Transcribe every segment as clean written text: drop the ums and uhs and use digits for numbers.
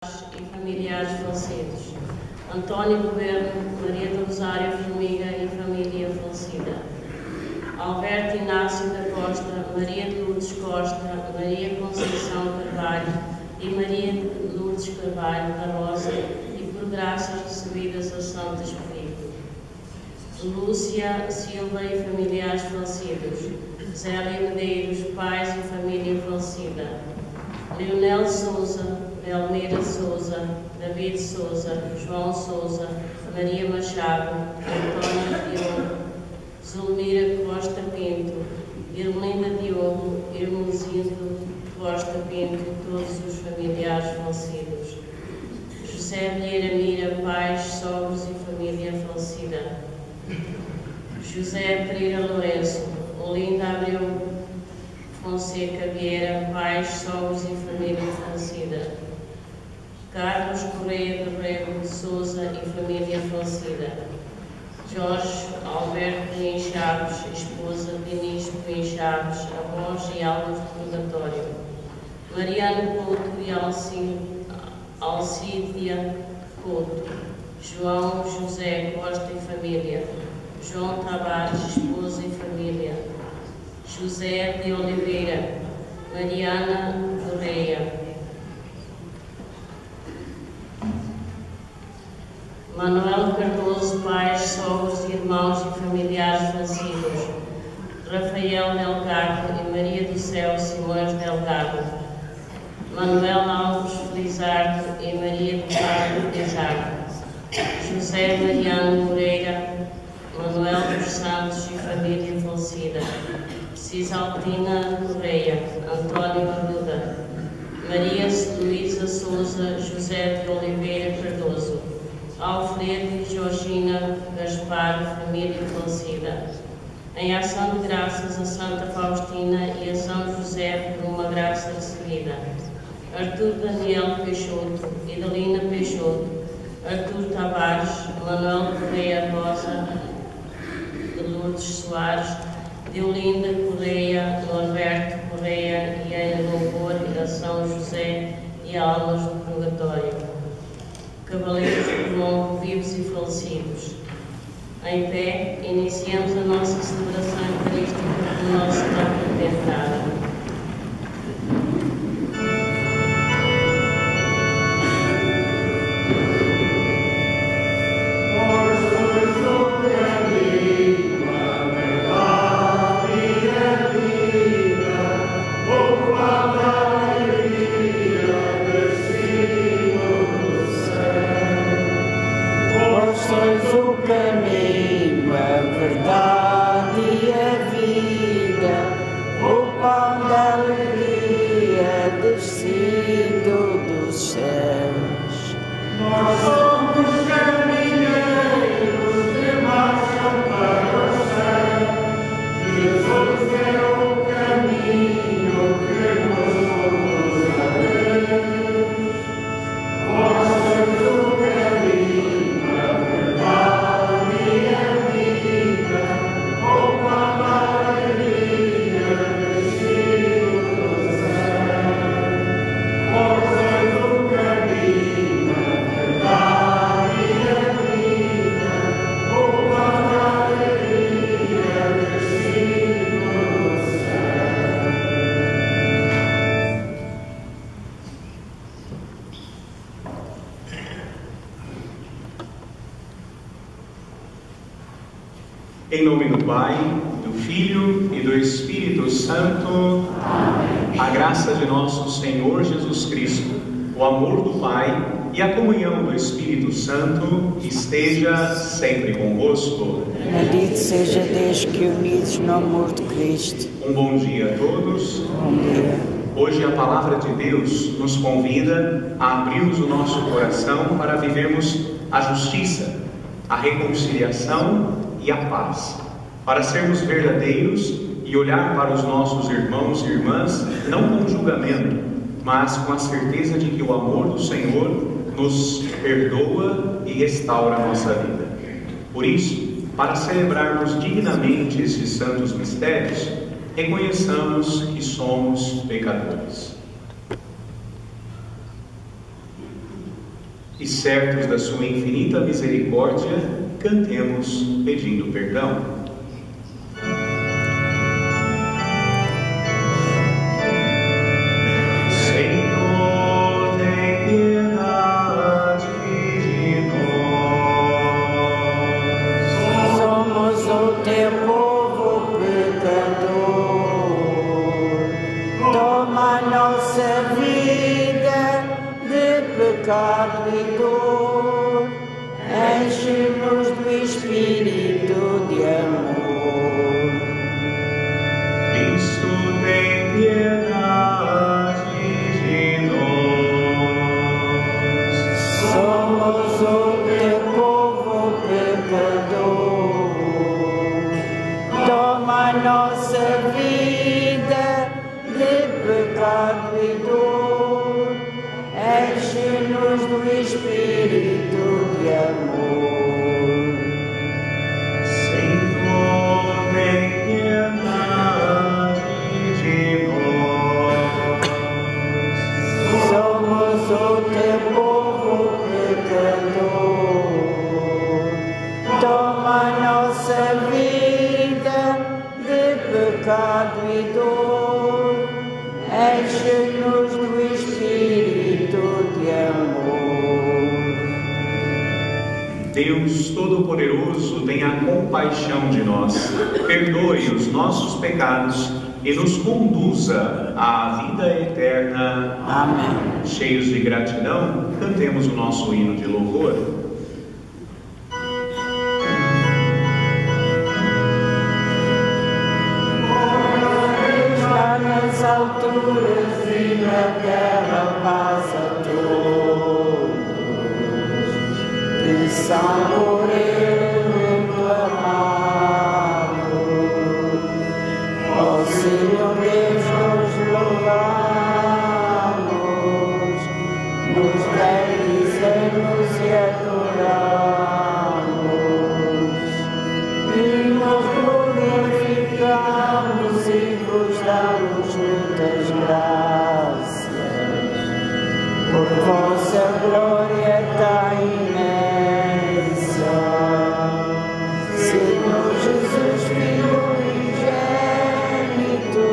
e familiares falecidos. António Governo, Maria do Rosário Formiga e família falecida. Alberto Inácio da Costa, Maria de Lourdes Costa, Maria Conceição Carvalho e Maria de Lourdes Carvalho da Rosa, e por graças recebidas a Santo Espírito. Lúcia Silva e familiares falecidos. Zélia Medeiros, pais e família falecida. Leonel Souza, Belmira Souza, David Souza, João Souza, Maria Machado, António Diogo, Zulmira Costa Pinto, Irmelinda Diogo, Irmezindo Costa Pinto, todos os familiares falecidos. José Vieira Mira, pais, sogros e família falecida. José Pereira Lourenço, Olinda Abreu Fonseca Vieira, pais, sogros e família falecida. Carlos Correia do Rego de Souza e família falecida. Jorge Alberto Cunha Chaves, esposa Denise Cunha Chaves, avós e almas do purgatório. Mariano Couto e Alcídia Couto. João José Costa e família. João Tavares, esposa e família. José de Oliveira, Mariana Correia. Manuel Cardoso, pais, sogros, irmãos e familiares falecidos. Rafael Delgado e Maria do Céu Simões Delgado. Manuel Alves Felizardo e Maria do Carmo Felizardo. José Mariano Moreira, Manuel dos Santos e família falecida. Cisaltina Correia, António Arruda. Maria Luísa Souza, José de Oliveira Cardoso. Alfredo e Georgina Gaspar, família falecida. Em ação de graças a Santa Faustina e a São José por uma graça recebida. Artur Daniel Peixoto, Idalina Peixoto, Artur Tavares, Manuel Correia Rosa, de Lourdes Soares, Deolinda Correia, Norberto Correia e em louvor a São José e almas do purgatório. Cavaleiros do longo, vivos e falecidos. Em pé, iniciamos a nossa celebração eucarística do nosso próprio Redentor. Em nome do Pai, do Filho e do Espírito Santo. Amém. A graça de nosso Senhor Jesus Cristo, o amor do Pai e a comunhão do Espírito Santo esteja sempre convosco. Bendito seja Deus que unidos no amor de Cristo. Um bom dia a todos. Bom dia. Hoje a palavra de Deus nos convida a abrirmos o nosso coração para vivermos a justiça, a reconciliação e a paz, para sermos verdadeiros e olhar para os nossos irmãos e irmãs não com julgamento, mas com a certeza de que o amor do Senhor nos perdoa e restaura a nossa vida. Por isso, para celebrarmos dignamente estes santos mistérios, reconheçamos que somos pecadores. E certos da sua infinita misericórdia, cantemos pedindo perdão. Senhor, tem piedade de nós. Somos o teu povo pecador. Toma nossa vida de pecado e dor, enche-nos do Espírito de amor. Cristo tem piedade de nós. Somos o teu povo pecador. Toma nossa vida de pecado e dor, enche-nos do Espírito de amor. Senhor, tem piedade de nós. Somos o teu povo pecador. Toma nossa vida de pecado e dor, enche-nos do Espírito de amor. Deus Todo-Poderoso, tenha compaixão de nós, perdoe os nossos pecados e nos conduza à vida eterna. Amém. Cheios de gratidão, cantemos o nosso hino de louvor. Está nas alturas e na terra paz a todos que são por ele muito amados. Ó Senhor Deus, nos louvamos, nos bendizemos e adoramos, e nos glorificamos e vos damos muitas graças, por vossa glória tão imensa. Senhor Jesus, Filho unigênito,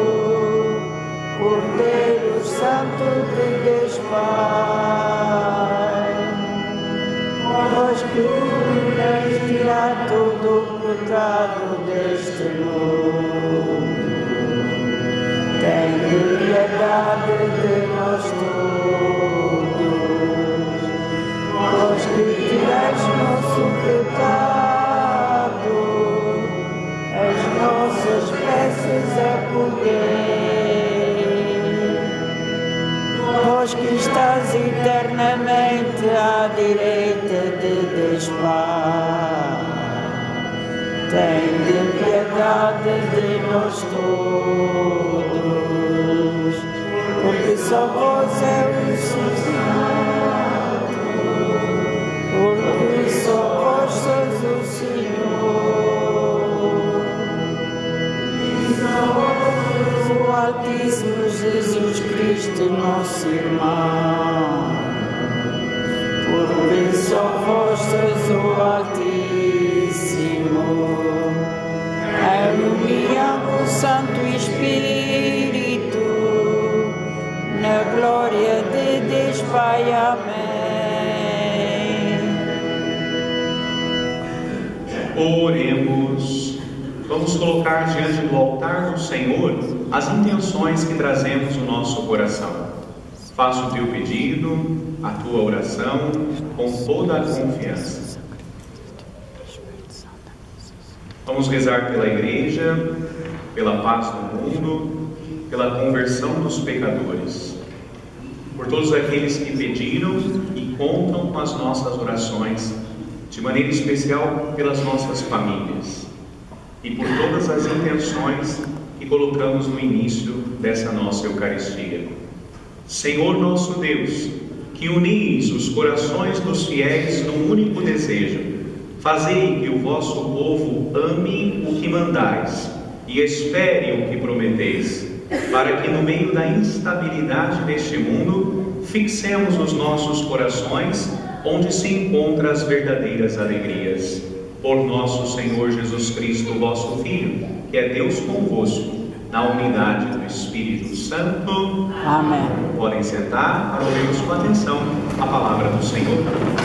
Cordeiro Santo de Deus Pai, vós que curais tirar todo o pecado deste mundo, tenha piedade de nós todos. Vós que tirais nosso pecado, as nossas preces acolhei. Vós que estás eternamente à direita de Deus Pai, tende piedade de nós todos, porque só vós é o Santo, porque só vós sois o Senhor. O Altíssimo Jesus Cristo, nosso irmão, porque só vós sois o Altíssimo, a união do Santo Espírito, na glória de Deus Pai. Amém. Oremos. Vamos colocar diante do altar do Senhor as intenções que trazemos no nosso coração. Faça o teu pedido, a tua oração, com toda a confiança. Vamos rezar pela igreja, pela paz do mundo, pela conversão dos pecadores, por todos aqueles que pediram e contam com as nossas orações, de maneira especial pelas nossas famílias, e por todas as intenções que colocamos no início dessa nossa Eucaristia. Senhor nosso Deus, que unis os corações dos fiéis num único desejo, fazei que o vosso povo ame o que mandais e espere o que prometeis, para que no meio da instabilidade deste mundo fixemos os nossos corações onde se encontram as verdadeiras alegrias. Por nosso Senhor Jesus Cristo, vosso Filho, que é Deus convosco, na unidade do Espírito Santo. Amém. Podem sentar para ouvirmos com atenção a palavra do Senhor.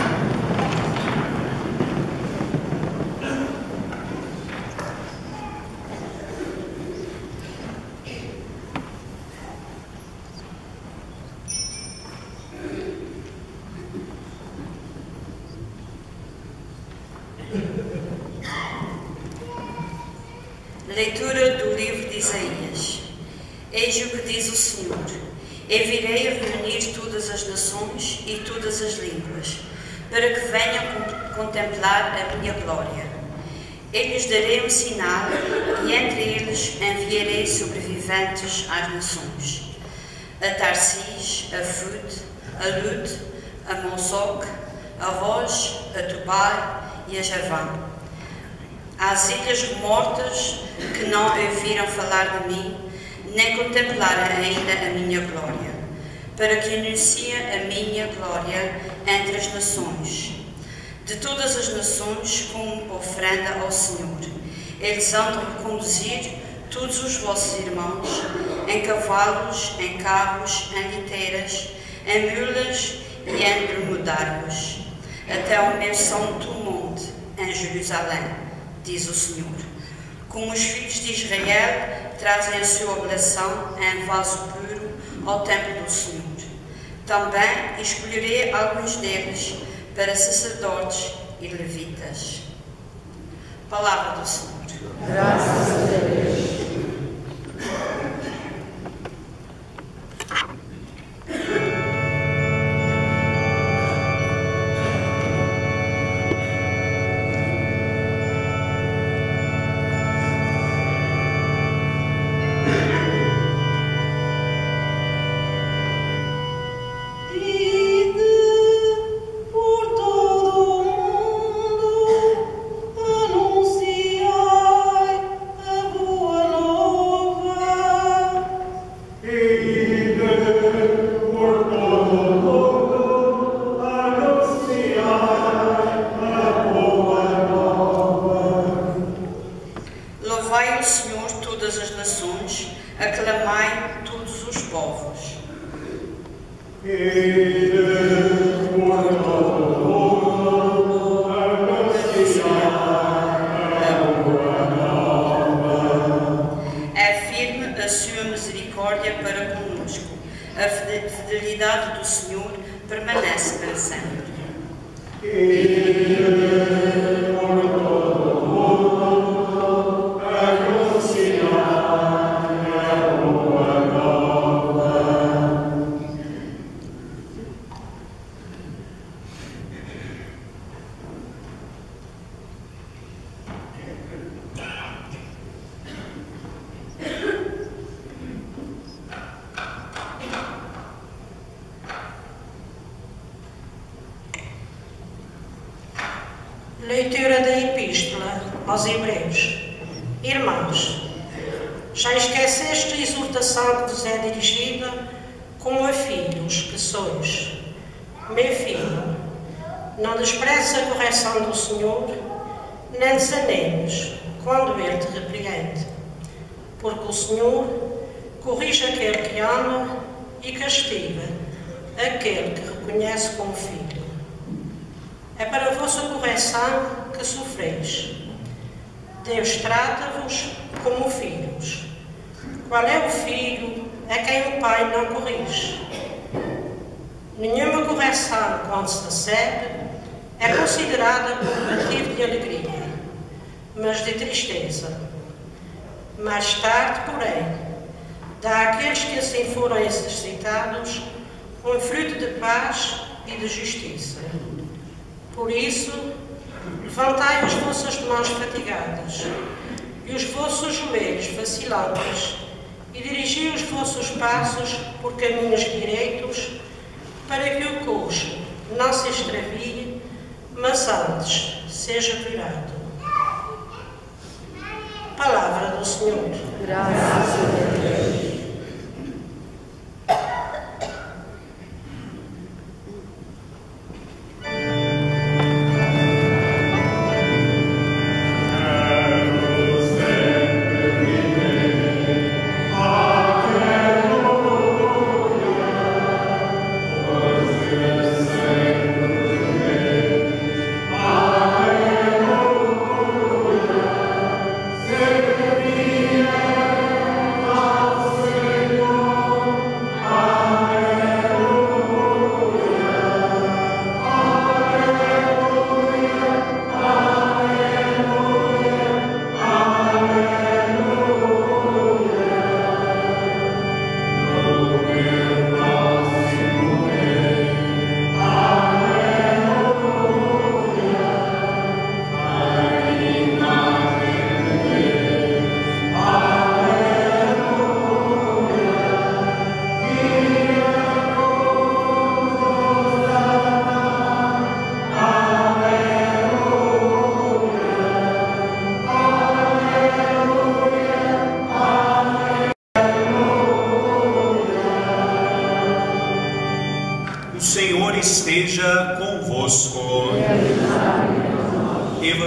Leitura do livro de Isaías. Eis o que diz o Senhor: Eu virei a reunir todas as nações e todas as línguas, para que venham contemplar a minha glória. Eu lhes darei um sinal, e entre eles enviarei sobreviventes às nações: a Tarsis, a Fud, a Lud, a Mosoc, a Rosh, a Tubal e a Javã. Às ilhas remortas que não ouviram falar de mim, nem contemplaram ainda a minha glória, para que anunciem a minha glória entre as nações. De todas as nações, como oferenda ao Senhor, eles hão de reconduzir todos os vossos irmãos, em cavalos, em carros, em liteiras, em mulas e em dromedários, até ao meu santo monte, em Jerusalém, diz o Senhor. Como os filhos de Israel trazem a sua oblação em vaso puro ao templo do Senhor. Também escolherei alguns deles para sacerdotes e levitas. Palavra do Senhor. Graças a Deus. Louvai o Senhor todas as nações, aclamai todos os povos. É firme a sua misericórdia para conosco, a fidelidade do Senhor permanece para sempre. Leitura da Epístola aos Hebreus. Irmãos, já esqueceste a exortação que vos é dirigida como a filhos que sois. Meu filho, não desprezes a correção do Senhor, nem desanimes quando Ele te repreende, porque o Senhor corrige aquele que ama e castiga aquele que reconhece como filho. É para a vossa correção que sofreis. Deus trata-vos como filhos. Qual é o filho a quem o pai não corrige? Nenhuma correção, quando se recebe, é considerada como motivo de alegria, mas de tristeza. Mais tarde, porém, dá àqueles que assim foram exercitados um fruto de paz e de justiça. Por isso, levantai as vossas mãos fatigadas e os vossos joelhos vacilantes e dirigi os vossos passos por caminhos direitos, para que o coxo não se extravie, mas antes seja curado. Palavra do Senhor. Graças a Deus.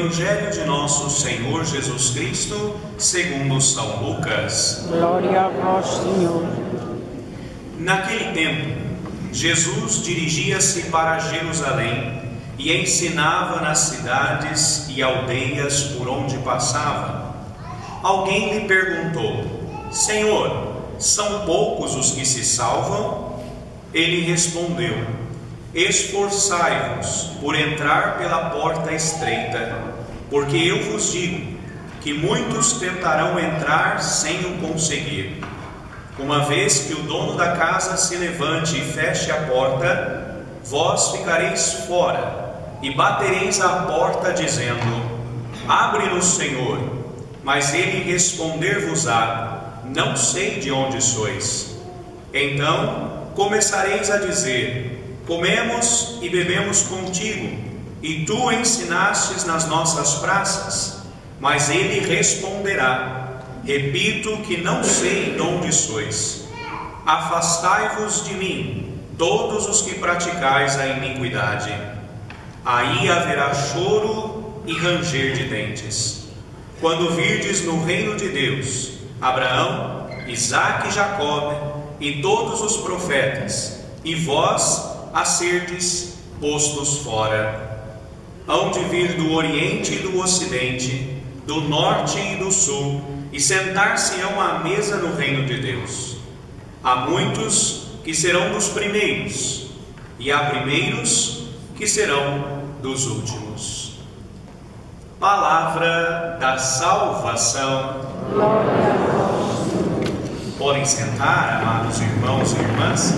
Evangelho de nosso Senhor Jesus Cristo, segundo São Lucas. Glória a vós, Senhor. Naquele tempo, Jesus dirigia-se para Jerusalém e ensinava nas cidades e aldeias por onde passava. Alguém lhe perguntou: Senhor, são poucos os que se salvam? Ele respondeu: Esforçai-vos por entrar pela porta estreita, porque eu vos digo que muitos tentarão entrar sem o conseguir. Uma vez que o dono da casa se levante e feche a porta, vós ficareis fora e batereis à porta dizendo: Abre-nos, Senhor. Mas ele responder-vos-á: Não sei de onde sois. Então começareis a dizer: Comemos e bebemos contigo, e tu ensinastes nas nossas praças. Mas ele responderá: Repito que não sei de onde sois. Afastai-vos de mim, todos os que praticais a iniquidade. Aí haverá choro e ranger de dentes, quando virdes no reino de Deus Abraão, Isaque e Jacobe e todos os profetas, e vós a serdes postos fora. Hão de vir do Oriente e do Ocidente, do Norte e do Sul, e sentar-se-ão à mesa no reino de Deus. Há muitos que serão dos primeiros, e há primeiros que serão dos últimos. Palavra da salvação. Glória a vós. Podem sentar, amados irmãos e irmãs.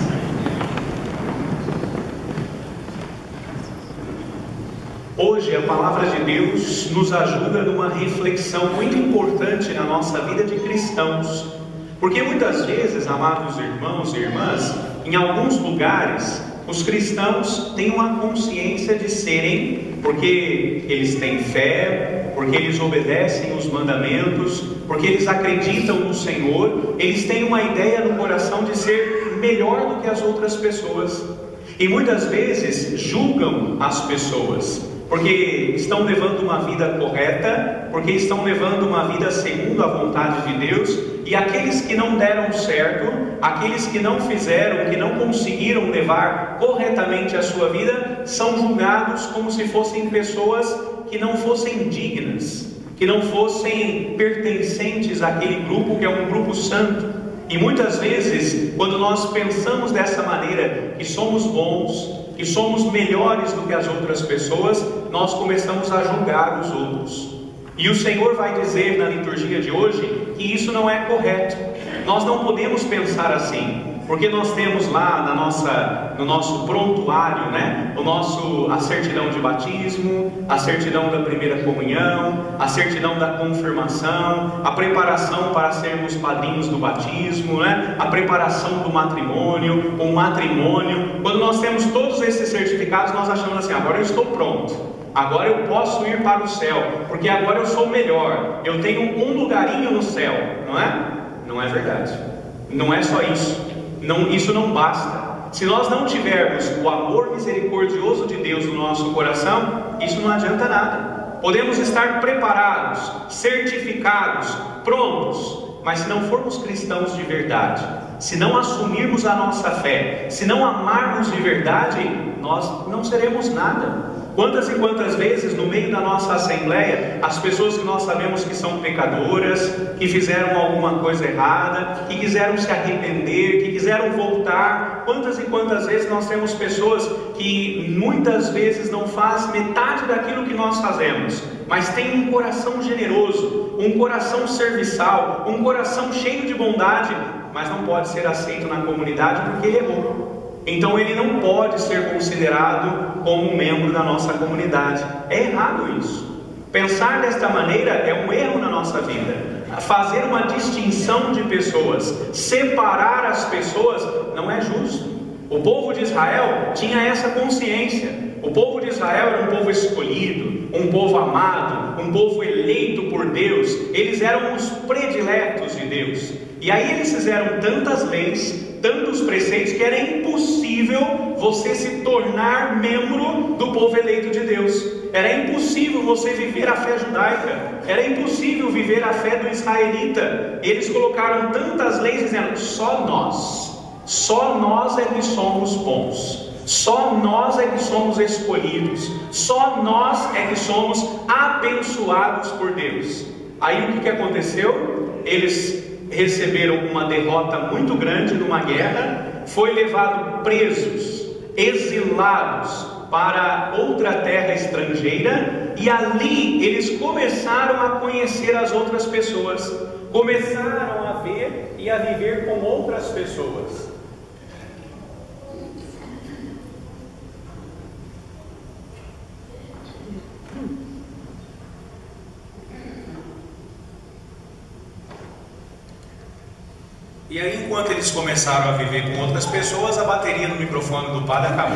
Hoje a palavra de Deus nos ajuda numa reflexão muito importante na nossa vida de cristãos. Porque muitas vezes, amados irmãos e irmãs, em alguns lugares, os cristãos têm uma consciência de serem, porque eles têm fé, porque eles obedecem os mandamentos, porque eles acreditam no Senhor, eles têm uma ideia no coração de ser melhor do que as outras pessoas. E muitas vezes julgam as pessoas, porque estão levando uma vida correta, porque estão levando uma vida segundo a vontade de Deus, e aqueles que não deram certo, aqueles que não fizeram, que não conseguiram levar corretamente a sua vida, são julgados como se fossem pessoas que não fossem dignas, que não fossem pertencentes àquele grupo que é um grupo santo. E muitas vezes, quando nós pensamos dessa maneira, que somos bons, que somos melhores do que as outras pessoas, nós começamos a julgar os outros. E o Senhor vai dizer na liturgia de hoje que isso não é correto. Nós não podemos pensar assim, porque nós temos lá no nosso prontuário, a certidão de batismo, a certidão da primeira comunhão, a certidão da confirmação, a preparação para sermos padrinhos do batismo, a preparação do matrimônio, o matrimônio. Quando nós temos todos esses certificados, nós achamos assim: agora eu estou pronto, agora eu posso ir para o céu, porque agora eu sou melhor, eu tenho um lugarinho no céu, não é? Não é verdade. Não é só isso. Isso não basta. Se nós não tivermos o amor misericordioso de Deus no nosso coração, isso não adianta nada. Podemos estar preparados, certificados, prontos, mas se não formos cristãos de verdade, se não assumirmos a nossa fé, se não amarmos de verdade, nós não seremos nada. Quantas e quantas vezes no meio da nossa assembleia, as pessoas que nós sabemos que são pecadoras, que fizeram alguma coisa errada, que quiseram se arrepender, que quiseram voltar, quantas e quantas vezes nós temos pessoas que muitas vezes não fazem metade daquilo que nós fazemos, mas tem um coração generoso, um coração serviçal, um coração cheio de bondade, mas não pode ser aceito na comunidade porque ele errou. Então ele não pode ser considerado como um membro da nossa comunidade. É errado isso. Pensar desta maneira é um erro na nossa vida. Fazer uma distinção de pessoas, separar as pessoas, não é justo. O povo de Israel tinha essa consciência. O povo de Israel era um povo escolhido, um povo amado, um povo eleito por Deus. Eles eram os prediletos de Deus. E aí eles fizeram tantas leis, tantos preceitos que era impossível você se tornar membro do povo eleito de Deus. Era impossível você viver a fé judaica, era impossível viver a fé do israelita. Eles colocaram tantas leis dizendo: só nós é que somos bons, só nós é que somos escolhidos, só nós é que somos abençoados por Deus. Aí o que aconteceu? Eles receberam uma derrota muito grande numa guerra, foi levado presos, exilados para outra terra estrangeira, e ali eles começaram a conhecer as outras pessoas, começaram a ver e a viver com outras pessoas. E aí, enquanto eles começaram a viver com outras pessoas, a bateria no microfone do padre acabou.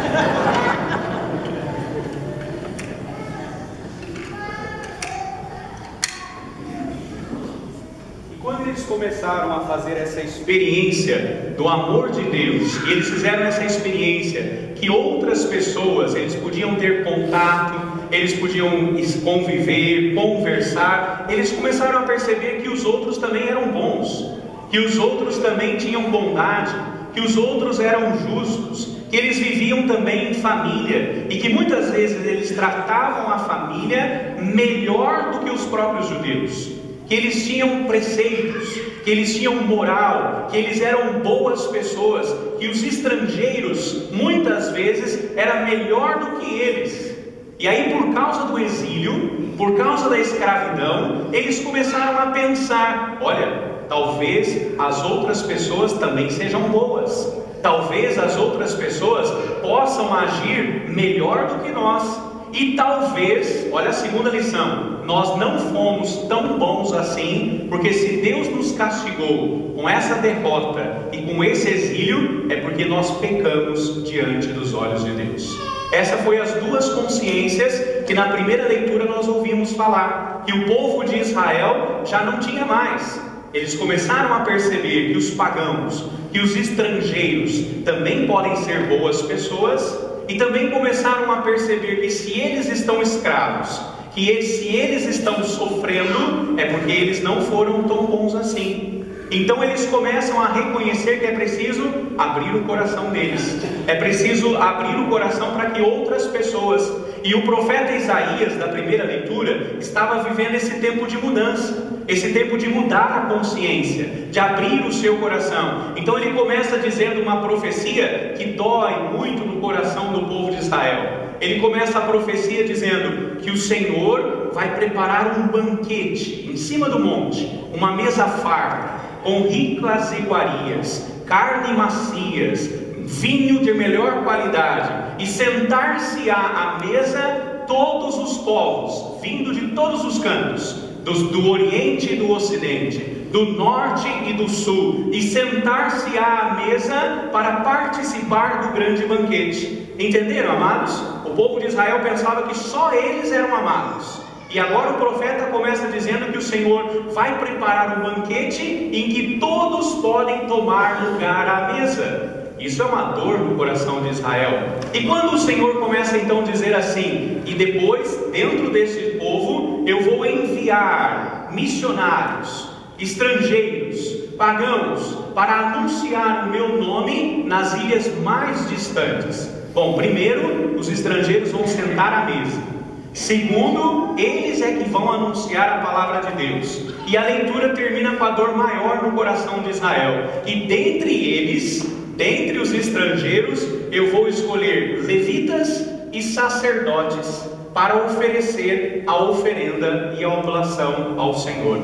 E quando eles começaram a fazer essa experiência do amor de Deus, e eles fizeram essa experiência que outras pessoas, eles podiam ter contato, eles podiam conviver, conversar, eles começaram a perceber que os outros também eram bons, que os outros também tinham bondade, que os outros eram justos, que eles viviam também em família, e que muitas vezes eles tratavam a família melhor do que os próprios judeus, que eles tinham preceitos, que eles tinham moral, que eles eram boas pessoas, que os estrangeiros muitas vezes era melhor do que eles. E aí, por causa do exílio, por causa da escravidão, eles começaram a pensar: olha, talvez as outras pessoas também sejam boas, talvez as outras pessoas possam agir melhor do que nós, e talvez, olha a segunda lição, nós não fomos tão bons assim, porque se Deus nos castigou com essa derrota e com esse exílio, é porque nós pecamos diante dos olhos de Deus. Essa foi as duas consciências que na primeira leitura nós ouvimos falar, que o povo de Israel já não tinha mais. Eles começaram a perceber que os pagãos, que os estrangeiros também podem ser boas pessoas, e também começaram a perceber que se eles estão escravos, que se eles estão sofrendo, é porque eles não foram tão bons assim. Então eles começam a reconhecer que é preciso abrir o coração deles, é preciso abrir o coração para que outras pessoas, e o profeta Isaías, da primeira leitura, estava vivendo esse tempo de mudança, esse tempo de mudar a consciência, de abrir o seu coração. Então ele começa dizendo uma profecia que dói muito no coração do povo de Israel. Ele começa a profecia dizendo que o Senhor vai preparar um banquete em cima do monte, uma mesa farta, com ricas iguarias, carne macias, vinho de melhor qualidade, e sentar-se-á à mesa todos os povos, vindo de todos os cantos, do Oriente e do Ocidente, do Norte e do Sul, e sentar-se-á à mesa para participar do grande banquete. Entenderam, amados? O povo de Israel pensava que só eles eram amados. E agora o profeta começa dizendo que o Senhor vai preparar um banquete em que todos podem tomar lugar à mesa. Isso é uma dor no coração de Israel. E quando o Senhor começa então a dizer assim: e depois, dentro desse povo, eu vou enviar missionários, estrangeiros, pagãos, para anunciar o meu nome nas ilhas mais distantes. Bom, primeiro, os estrangeiros vão sentar à mesa. Segundo, eles é que vão anunciar a palavra de Deus. E a leitura termina com a dor maior no coração de Israel. E dentre eles, dentre os estrangeiros, eu vou escolher levitas e sacerdotes para oferecer a oferenda e a oblação ao Senhor.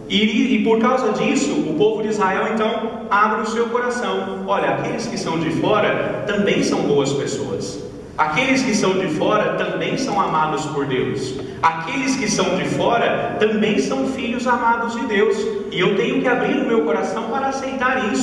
E por causa disso, o povo de Israel então abre o seu coração. Olha, aqueles que são de fora também são boas pessoas. Aqueles que são de fora também são amados por Deus. Aqueles que são de fora também são filhos amados de Deus. E eu tenho que abrir o meu coração para aceitar isso.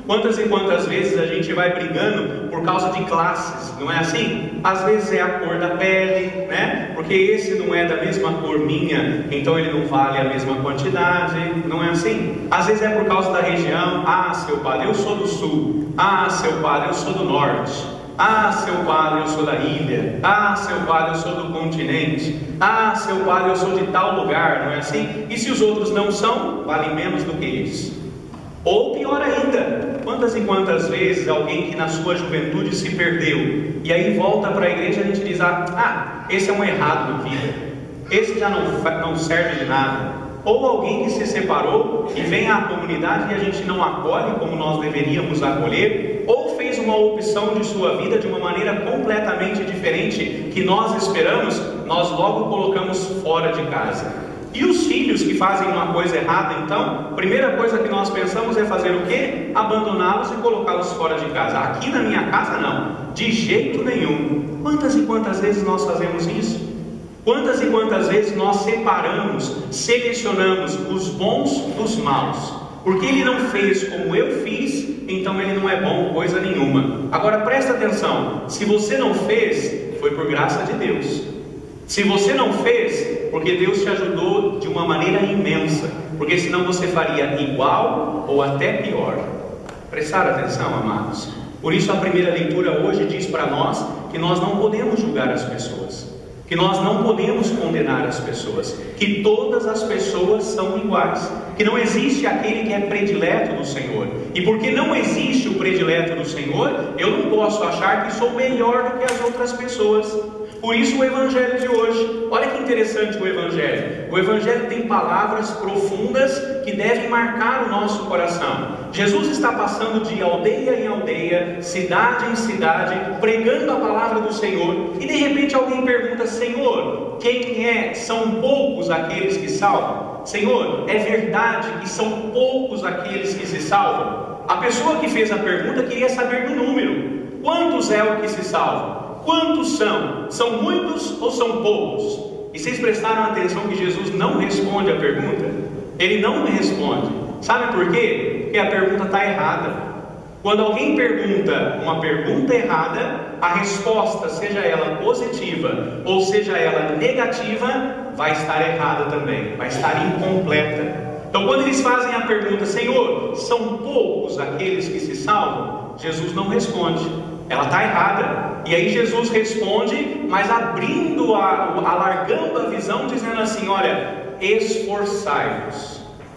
Quantas e quantas vezes a gente vai brigando por causa de classes, não é assim? Às vezes é a cor da pele, né? Porque esse não é da mesma cor minha, então ele não vale a mesma quantidade, não é assim? Às vezes é por causa da região. Ah, seu padre, eu sou do sul. Ah, seu padre, eu sou do norte. Ah, seu padre, eu sou da ilha. Ah, seu padre, eu sou do continente. Ah, seu padre, eu sou de tal lugar, não é assim? E se os outros não são, valem menos do que isso. Ou pior ainda, quantas e quantas vezes alguém que na sua juventude se perdeu e aí volta para a igreja e a gente diz: esse é um errado na vida, esse já não serve de nada. Ou alguém que se separou e vem à comunidade e a gente não acolhe como nós deveríamos acolher, ou fez uma opção de sua vida de uma maneira completamente diferente que nós esperamos, nós logo colocamos fora de casa. E os filhos que fazem uma coisa errada, então, a primeira coisa que nós pensamos é fazer o quê? Abandoná-los e colocá-los fora de casa. Aqui na minha casa não, de jeito nenhum. Quantas e quantas vezes nós fazemos isso? Quantas e quantas vezes nós separamos, selecionamos os bons dos maus? Porque ele não fez como eu fiz, então ele não é bom coisa nenhuma. Agora presta atenção, se você não fez, foi por graça de Deus. Se você não fez, porque Deus te ajudou de uma maneira imensa, porque senão você faria igual ou até pior. Prestar atenção, amados. Por isso a primeira leitura hoje diz para nós que nós não podemos julgar as pessoas, que nós não podemos condenar as pessoas, que todas as pessoas são iguais, que não existe aquele que é predileto do Senhor. E porque não existe o predileto do Senhor, eu não posso achar que sou melhor do que as outras pessoas. Por isso o Evangelho de hoje, olha que interessante o Evangelho. O Evangelho tem palavras profundas que devem marcar o nosso coração. Jesus está passando de aldeia em aldeia, cidade em cidade, pregando a palavra do Senhor. E de repente alguém pergunta: Senhor, são poucos aqueles que salvam? Senhor, é verdade que são poucos aqueles que se salvam? A pessoa que fez a pergunta queria saber do número. Quantos é o que se salvam? Quantos são? São muitos ou são poucos? E vocês prestaram atenção que Jesus não responde a pergunta? Ele não responde. Sabe por quê? Porque a pergunta está errada. Quando alguém pergunta uma pergunta errada, a resposta, seja ela positiva ou seja ela negativa, vai estar errada também, vai estar incompleta. Então quando eles fazem a pergunta: Senhor, são poucos aqueles que se salvam? Jesus não responde. Ela está errada. E aí Jesus responde, mas alargando a visão, dizendo assim: olha, esforçai-vos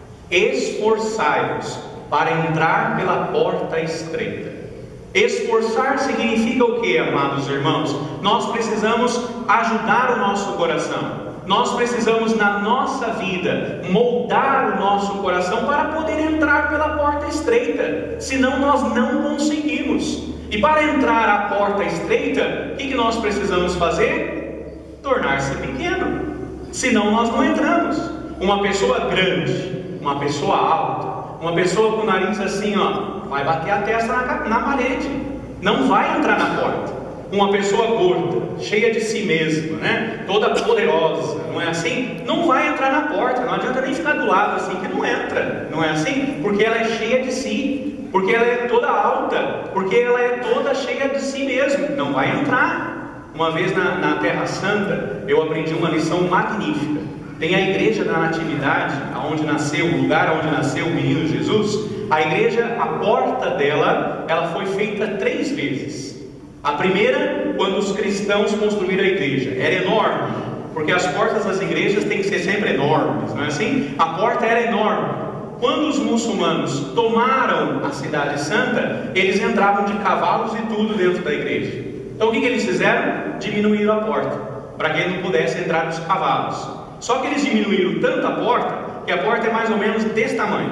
para entrar pela porta estreita. Esforçar significa o que, amados irmãos? Nós precisamos ajudar o nosso coração. Nós precisamos, na nossa vida, moldar o nosso coração para poder entrar pela porta estreita. Senão nós não conseguimos. E para entrar à porta estreita, o que nós precisamos fazer? Tornar-se pequeno. Senão nós não entramos. Uma pessoa grande, uma pessoa alta, uma pessoa com o nariz assim, vai bater a testa na parede. Não vai entrar na porta. Uma pessoa gorda, cheia de si mesma, né? Toda poderosa, não é assim? Não vai entrar na porta. Não adianta nem ficar do lado assim que não entra, não é assim? Porque ela é cheia de si, porque ela é toda alta, porque ela é toda cheia de si mesma. Não vai entrar. Uma vez na Terra Santa, eu aprendi uma lição magnífica. Tem a igreja da Natividade, onde nasceu, o lugar onde nasceu o menino Jesus. A igreja, a porta dela, ela foi feita 3 vezes. A primeira, quando os cristãos construíram a igreja, era enorme, porque as portas das igrejas têm que ser sempre enormes, não é assim? A porta era enorme. Quando os muçulmanos tomaram a cidade santa, eles entravam de cavalos e tudo dentro da igreja. Então o que eles fizeram? Diminuíram a porta, para que não pudesse entrar os cavalos. Só que eles diminuíram tanto a porta, que a porta é mais ou menos desse tamanho.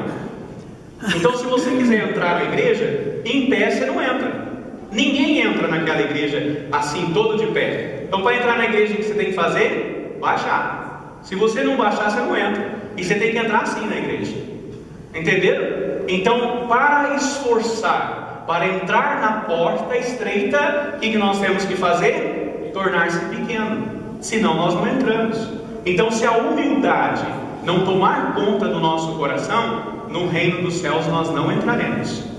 Então se você quiser entrar na igreja, em pé você não entra. Ninguém entra naquela igreja assim, todo de pé. Então para entrar na igreja, o que você tem que fazer? Baixar. Se você não baixar, você não entra. E você tem que entrar assim na igreja. Entenderam? Então, para esforçar, para entrar na porta estreita, o que nós temos que fazer? Tornar-se pequeno. Senão nós não entramos. Então, se a humildade não tomar conta do nosso coração, no reino dos céus nós não entraremos.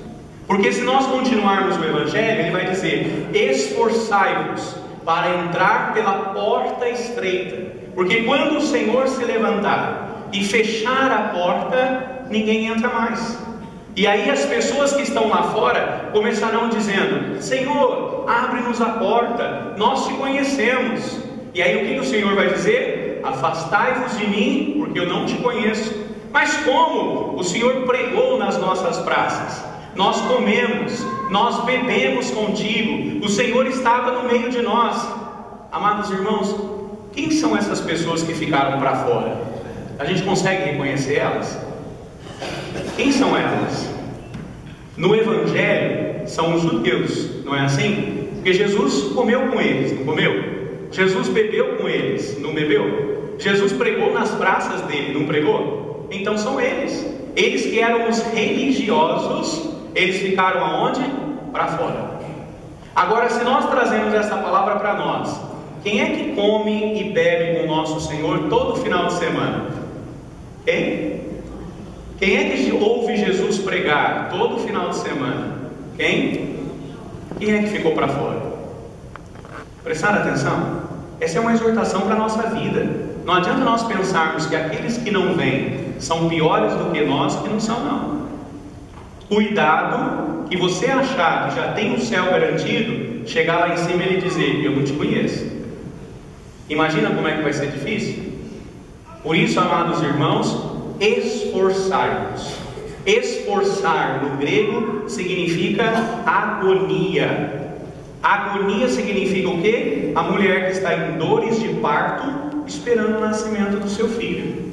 Porque se nós continuarmos o Evangelho, ele vai dizer: esforçai-vos para entrar pela porta estreita. Porque quando o Senhor se levantar e fechar a porta, ninguém entra mais. E aí as pessoas que estão lá fora começarão dizendo: Senhor, abre-nos a porta, nós te conhecemos. E aí o que o Senhor vai dizer? Afastai-vos de mim, porque eu não te conheço. Mas como? O Senhor pregou nas nossas praças, nós comemos, nós bebemos contigo, o Senhor estava no meio de nós. Amados irmãos, quem são essas pessoas que ficaram para fora? A gente consegue reconhecer elas? Quem são elas? No Evangelho são os judeus, não é assim? Porque Jesus comeu com eles, não comeu? Jesus bebeu com eles, não bebeu? Jesus pregou nas praças dele, não pregou? Então são eles. Eles que eram os religiosos, eles ficaram aonde? Para fora. Agora, se nós trazemos essa palavra para nós, quem é que come e bebe com o nosso Senhor todo final de semana? Quem? Quem é que ouve Jesus pregar todo final de semana? Quem? Quem é que ficou para fora? Prestaram atenção? Essa é uma exortação para a nossa vida. Não adianta nós pensarmos que aqueles que não vêm são piores do que nós, que não são, não. Cuidado que você achar que já tem o céu garantido, chegar lá em cima e ele dizer: eu não te conheço. Imagina como é que vai ser difícil? Por isso, amados irmãos, esforçai-vos. Esforçar no grego significa agonia. Agonia significa o quê? A mulher que está em dores de parto, esperando o nascimento do seu filho.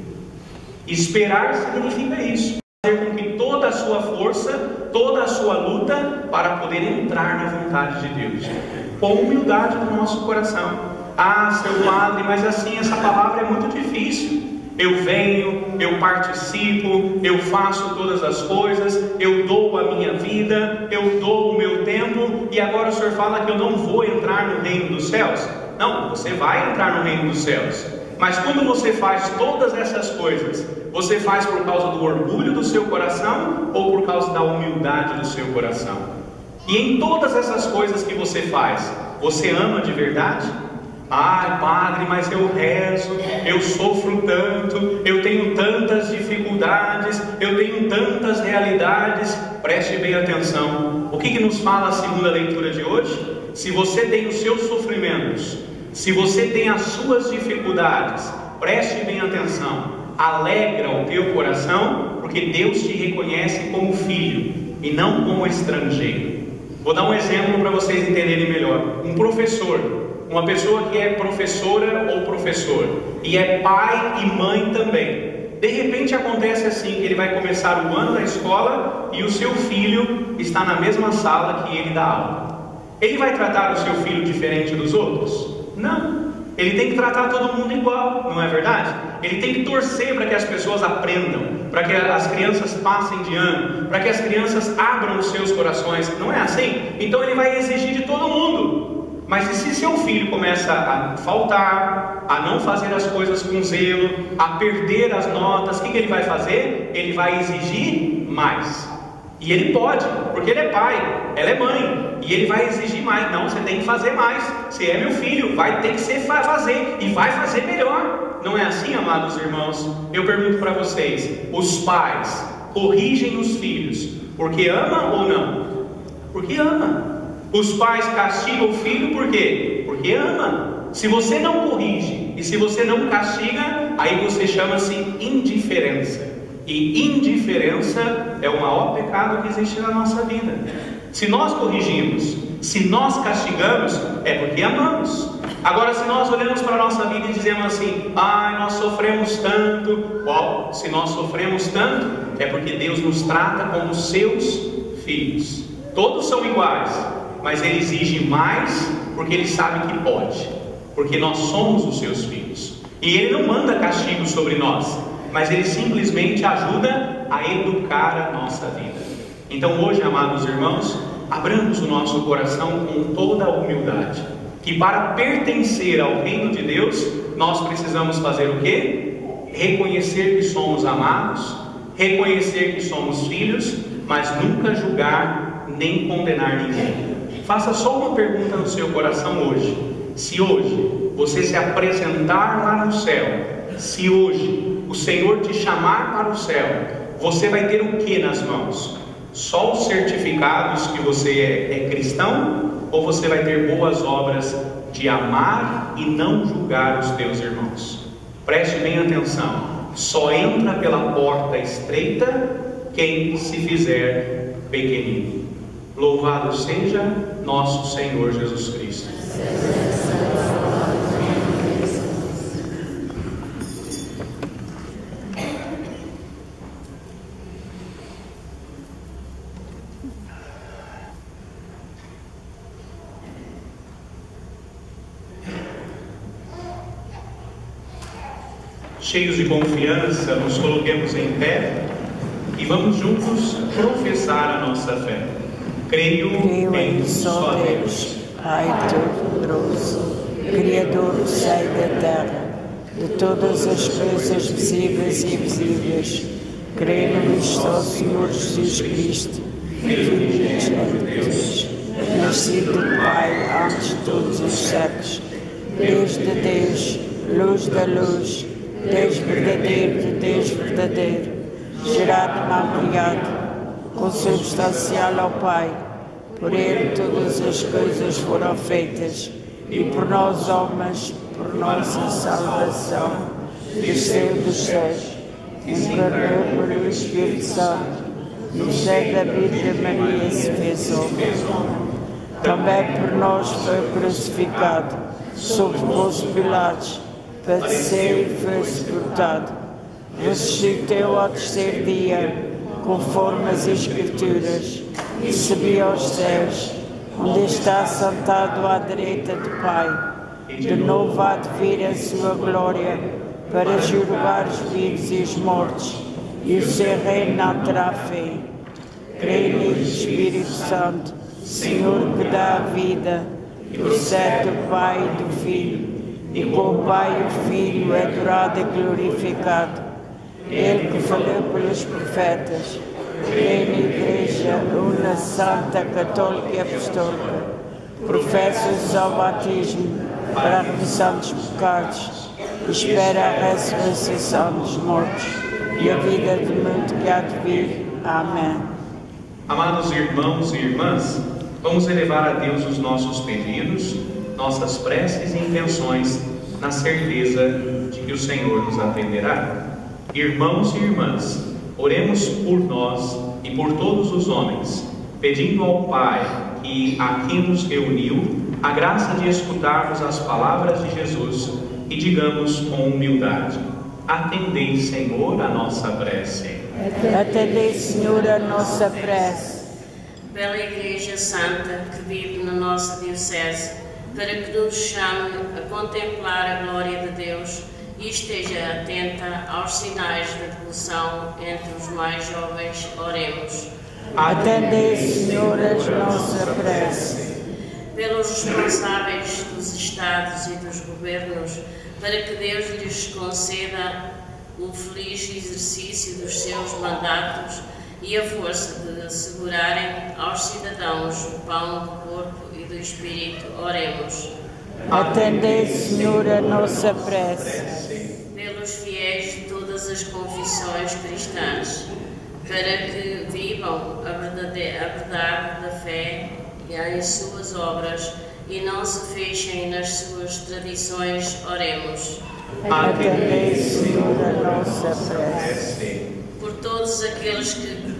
Esperar significa isso: fazer com que toda a sua força, toda a sua luta para poder entrar na vontade de Deus, com humildade no nosso coração. Ah, seu padre, mas assim essa palavra é muito difícil. Eu venho, eu participo, eu faço todas as coisas, eu dou a minha vida, eu dou o meu tempo, e agora o Senhor fala que eu não vou entrar no reino dos céus? Não, você vai entrar no reino dos céus. Mas quando você faz todas essas coisas, você faz por causa do orgulho do seu coração ou por causa da humildade do seu coração? E em todas essas coisas que você faz, você ama de verdade? Ai, padre, mas eu rezo, eu sofro tanto, eu tenho tantas dificuldades, eu tenho tantas realidades. Preste bem atenção. O que nos fala a segunda leitura de hoje? Se você tem os seus sofrimentos, se você tem as suas dificuldades, preste bem atenção. Alegra o teu coração, porque Deus te reconhece como filho e não como estrangeiro. Vou dar um exemplo para vocês entenderem melhor. Um professor, uma pessoa que é professora ou professor, e é pai e mãe também. De repente acontece assim, que ele vai começar o ano da escola e o seu filho está na mesma sala que ele dá aula. Ele vai tratar o seu filho diferente dos outros? Não. Ele tem que tratar todo mundo igual, não é verdade? Ele tem que torcer para que as pessoas aprendam, para que as crianças passem de ano, para que as crianças abram os seus corações. Não é assim? Então ele vai exigir de todo mundo. Mas e se seu filho começa a faltar, a não fazer as coisas com zelo, a perder as notas, o que ele vai fazer? Ele vai exigir mais. E ele pode, porque ele é pai, ela é mãe, e ele vai exigir mais. Não, você tem que fazer mais. Se é meu filho, vai ter que fazer, e vai fazer melhor. Não é assim, amados irmãos? Eu pergunto para vocês: os pais corrigem os filhos porque ama ou não? Porque ama. Os pais castigam o filho por quê? Porque ama. Se você não corrige e se você não castiga, aí você chama-se indiferença. E indiferença é o maior pecado que existe na nossa vida. Se nós corrigimos, se nós castigamos, é porque amamos. Agora, se nós olhamos para a nossa vida e dizemos assim: ai, nós sofremos tanto. Bom, se nós sofremos tanto, é porque Deus nos trata como seus filhos. Todos são iguais, mas Ele exige mais porque Ele sabe que pode, porque nós somos os seus filhos. E Ele não manda castigo sobre nós, mas Ele simplesmente ajuda a educar a nossa vida. Então hoje, amados irmãos, abramos o nosso coração com toda a humildade, que para pertencer ao reino de Deus, nós precisamos fazer o quê? Reconhecer que somos amados, reconhecer que somos filhos, mas nunca julgar nem condenar ninguém. Faça só uma pergunta no seu coração hoje. Se hoje você se apresentar lá no céu, se hoje o Senhor te chamar para o céu, você vai ter o que nas mãos? Só os certificados que você é cristão? Ou você vai ter boas obras de amar e não julgar os teus irmãos? Preste bem atenção. Só entra pela porta estreita quem se fizer pequenino. Louvado seja nosso Senhor Jesus Cristo. Cheios de confiança, nos coloquemos em pé e vamos juntos professar a nossa fé. Creio em um só Deus, Pai Todo-Poderoso, Criador do céu e da terra, de todas as coisas visíveis e invisíveis. Creio no só Senhor Jesus Cristo, Filho de Deus, nascido do Pai antes de todos os séculos, Deus de Deus, luz da luz, Deus verdadeiro de Deus verdadeiro, gerado mal criado, consubstancial ao Pai. Por Ele todas as coisas foram feitas, e por nós homens, por nossa salvação, desceu dos céus, encarnou por o Espírito Santo, no seio da Virgem Maria se fez homem. Também por nós foi crucificado, sob Pôncio Pilatos, padeceu e foi sepultado, ressuscitou ao terceiro dia, conforme as Escrituras, e subiu aos céus, onde está sentado à direita do Pai. De novo há de vir a sua glória, para julgar os vivos e os mortos, e o seu reino não terá fim. Creio no Espírito Santo, Senhor que dá a vida, e procede do Pai e do Filho, e com o Pai e o Filho é adorado e glorificado. Ele que falou pelos profetas, creio na Igreja, una, santa, católica e apostólica, professo ao batismo para a remissão dos pecados, e espera a ressurreição dos mortos e a vida do mundo que há de vir. Amém. Amados irmãos e irmãs, vamos elevar a Deus os nossos pedidos, nossas preces e intenções, na certeza de que o Senhor nos atenderá. Irmãos e irmãs, oremos por nós e por todos os homens, pedindo ao Pai que aqui nos reuniu a graça de escutarmos as palavras de Jesus e digamos com humildade: atendei, Senhor, a nossa prece. Atendei, Senhor, a nossa prece. Bela Igreja Santa que vive na nossa Diocese, para que nos chame a contemplar a glória de Deus e esteja atenta aos sinais de devoção entre os mais jovens, oremos. Atendei, Senhor, a nossa prece. Pelos responsáveis dos Estados e dos governos, para que Deus lhes conceda o feliz exercício dos seus mandatos e a força de assegurarem aos cidadãos o pão do corpo e do Espírito, oremos. Atendei, Senhor, a nossa prece. Pelos fiéis de todas as confissões cristãs, para que vivam a verdade da fé e em suas obras e não se fechem nas suas tradições, oremos. Atendei, Senhor, a nossa prece. Por todos aqueles que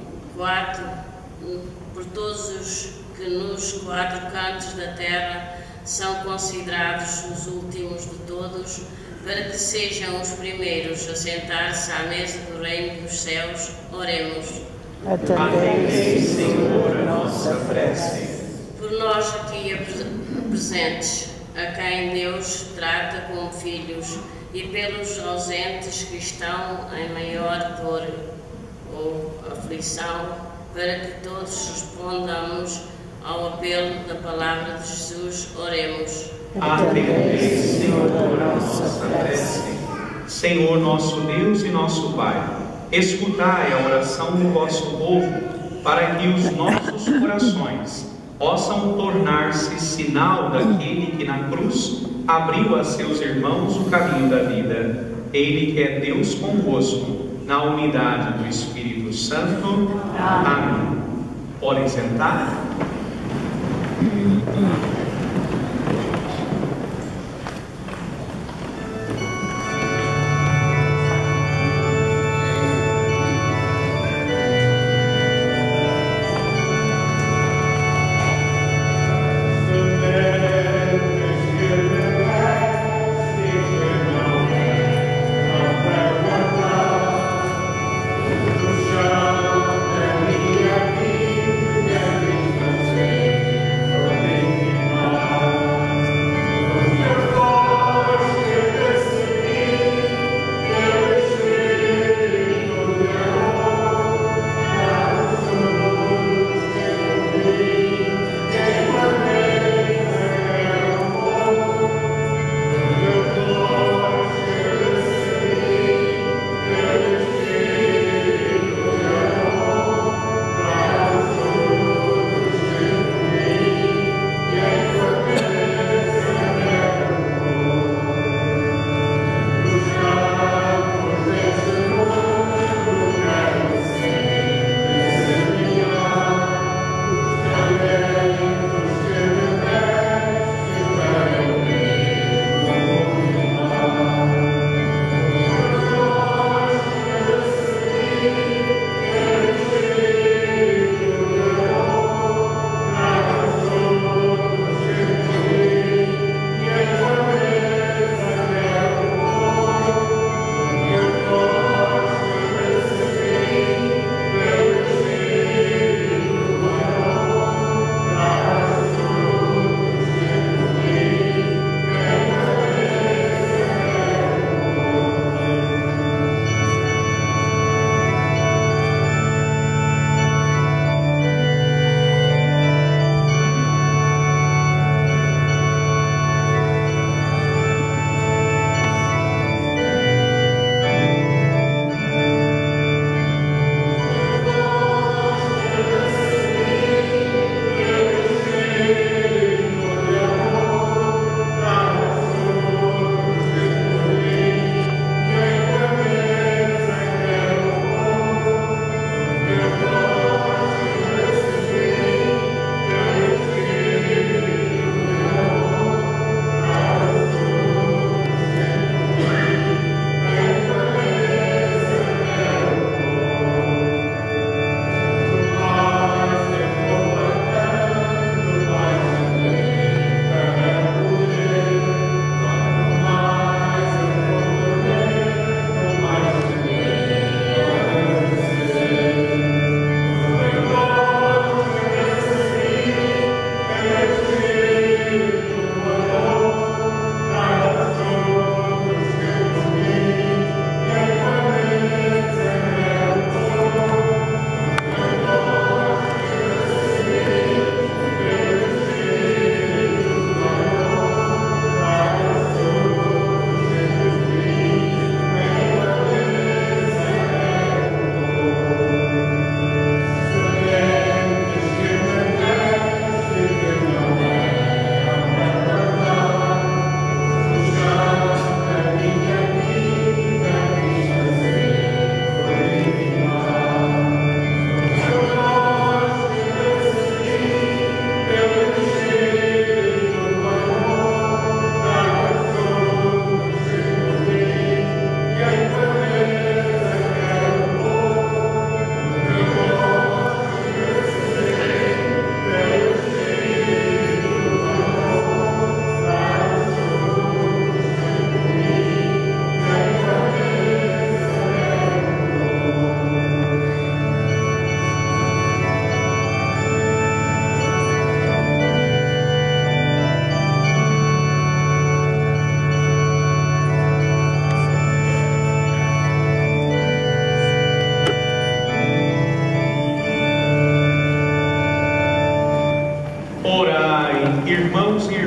nos quatro cantos da terra são considerados os últimos de todos, para que sejam os primeiros a sentar-se à mesa do reino dos céus, oremos. Atendei, Senhor, a nossa prece. Por nós aqui presentes, a quem Deus trata como filhos, e pelos ausentes que estão em maior dor ou aflição, para que todos respondamos ao apelo da palavra de Jesus, oremos. Atendei, Senhor, a nossa prece. Senhor, nosso Deus e nosso Pai, escutai a oração do vosso povo para que os nossos corações possam tornar-se sinal daquele que na cruz abriu a seus irmãos o caminho da vida. Ele que é Deus convosco, na unidade do Espírito Santo. Amém. Podem sentar.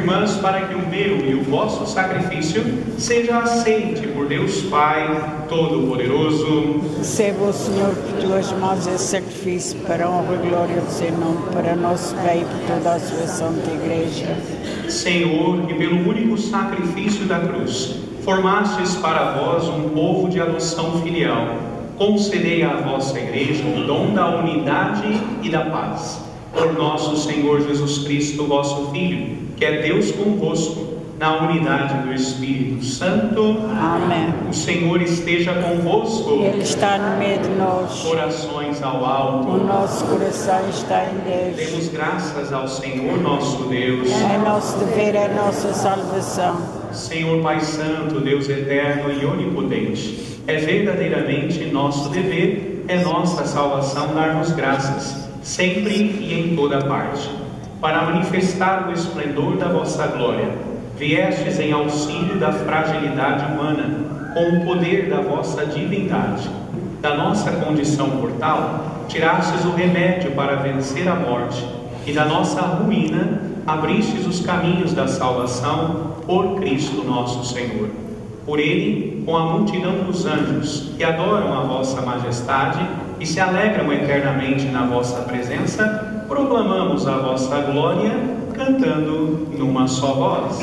irmãs, para que o meu e o vosso sacrifício seja aceite por Deus Pai Todo-Poderoso. Receba o Senhor por tuas mãos esse sacrifício para a honra e glória do seu nome, para nosso bem e por toda a sua santa Igreja. Senhor, que pelo único sacrifício da cruz formastes para vós um povo de adoção filial, concedei à vossa Igreja o dom da unidade e da paz. Por nosso Senhor Jesus Cristo, vosso Filho, que é Deus convosco, na unidade do Espírito Santo. Amém. O Senhor esteja convosco. Ele está no meio de nós. Corações ao alto. O nosso coração está em Deus. Demos graças ao Senhor nosso Deus. É nosso dever, é nossa salvação. Senhor Pai Santo, Deus eterno e onipotente, é verdadeiramente nosso dever, é nossa salvação dar-vos graças, sempre e em toda parte. Para manifestar o esplendor da vossa glória, viestes em auxílio da fragilidade humana, com o poder da vossa divindade. Da nossa condição mortal, tirastes o remédio para vencer a morte, e da nossa ruína, abristes os caminhos da salvação por Cristo nosso Senhor. Por Ele, com a multidão dos anjos que adoram a vossa majestade e se alegram eternamente na vossa presença, proclamamos a vossa glória, cantando numa só voz.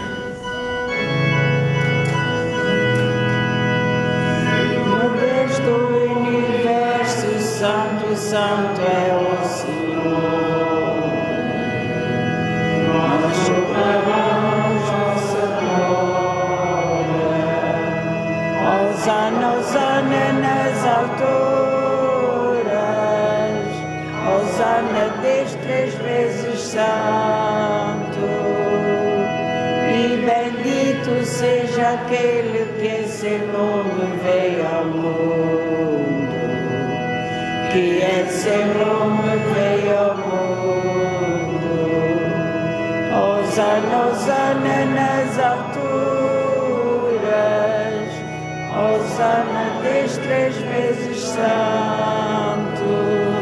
Meu Deus do universo, santo, santo é o Senhor. Nós proclamamos vossa glória. Hosana, hosana nas alturas. Hosana, Deus 3 vezes santo. E bendito seja aquele que em seu nome veio ao mundo. Que em seu nome veio ao mundo. Hosana, hosana nas alturas. Hosana, Deus 3 vezes santo.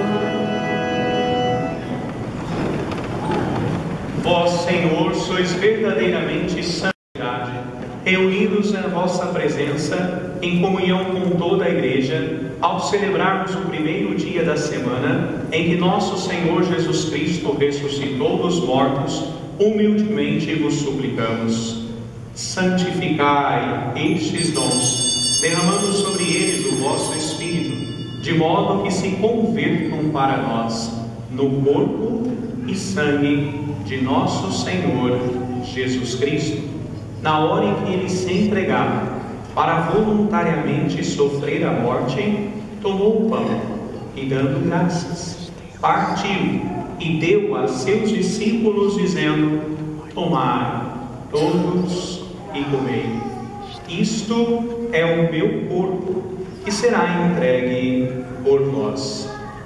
Vós, Senhor, sois verdadeiramente santidade, reunidos na vossa presença, em comunhão com toda a Igreja, ao celebrarmos o primeiro dia da semana, em que nosso Senhor Jesus Cristo ressuscitou dos mortos, humildemente vos suplicamos. Santificai estes dons, derramando sobre eles o vosso Espírito, de modo que se convertam para nós, no corpo e sangue de nosso Senhor Jesus Cristo, na hora em que Ele se entregava para voluntariamente sofrer a morte, tomou o pão e, dando graças, partiu e deu a seus discípulos, dizendo: tomai todos e comei. Isto é o meu corpo, que será entregue por vós.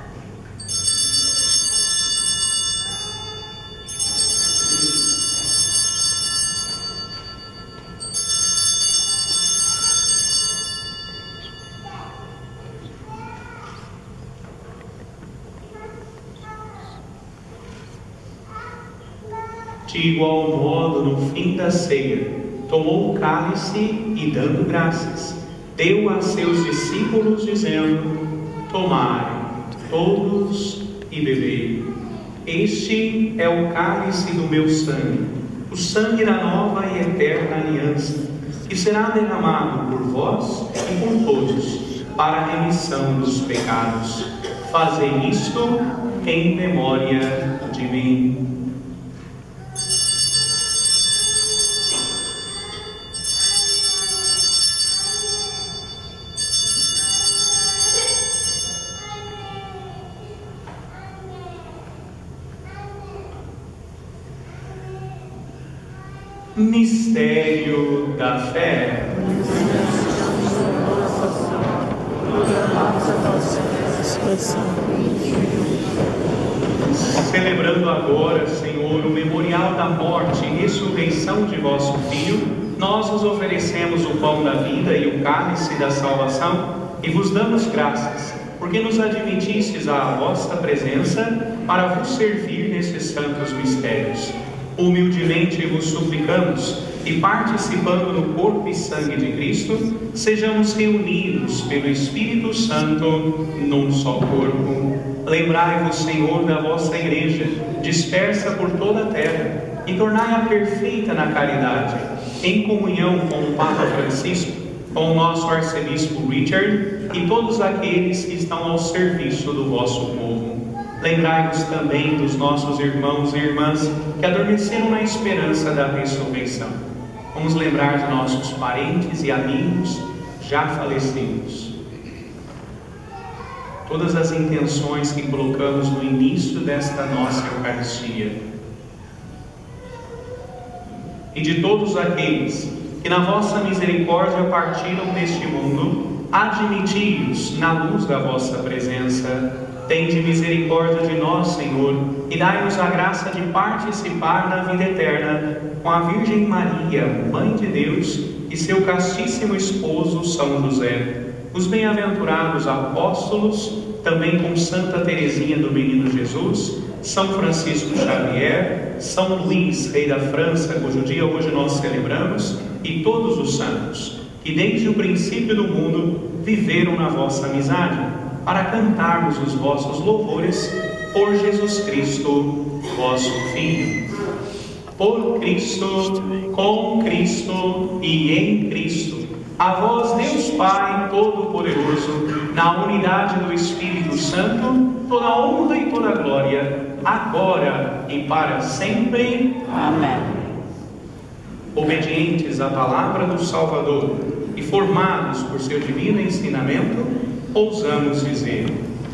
De igual modo, no fim da ceia, tomou o cálice e, dando graças, deu a seus discípulos, dizendo: tomai todos e bebei. Este é o cálice do meu sangue, o sangue da nova e eterna aliança, que será derramado por vós e por todos, para a remissão dos pecados. Fazei isto em memória de mim. Mistério da fé. Celebrando agora, Senhor, o memorial da morte e ressurreição de vosso Filho, nós vos oferecemos o pão da vida e o cálice da salvação e vos damos graças, porque nos admitistes à vossa presença para vos servir nesses santos mistérios. Humildemente vos suplicamos e, participando no corpo e sangue de Cristo, sejamos reunidos pelo Espírito Santo num só corpo. Lembrai-vos, Senhor, da vossa Igreja, dispersa por toda a terra, e tornai-a perfeita na caridade, em comunhão com o Papa Francisco, com o nosso arcebispo Richard e todos aqueles que estão ao serviço do vosso povo. Lembrai-vos também dos nossos irmãos e irmãs que adormeceram na esperança da ressurreição. Vamos lembrar de nossos parentes e amigos já falecidos. Todas as intenções que colocamos no início desta nossa Eucaristia. E de todos aqueles que na vossa misericórdia partiram deste mundo, admiti-os na luz da vossa presença. Tende misericórdia de nós, Senhor, e dai-nos a graça de participar na vida eterna com a Virgem Maria, Mãe de Deus, e seu castíssimo esposo São José, os bem-aventurados apóstolos, também com Santa Teresinha do Menino Jesus, São Francisco Xavier, São Luís, rei da França, cujo dia hoje nós celebramos, e todos os santos, que desde o princípio do mundo viveram na vossa amizade, para cantarmos os vossos louvores por Jesus Cristo, vosso Filho. Por Cristo, com Cristo e em Cristo, a vós, Deus Pai Todo-Poderoso, na unidade do Espírito Santo, toda honra e toda glória, agora e para sempre. Amém. Obedientes à palavra do Salvador e formados por seu divino ensinamento, ousamos dizer: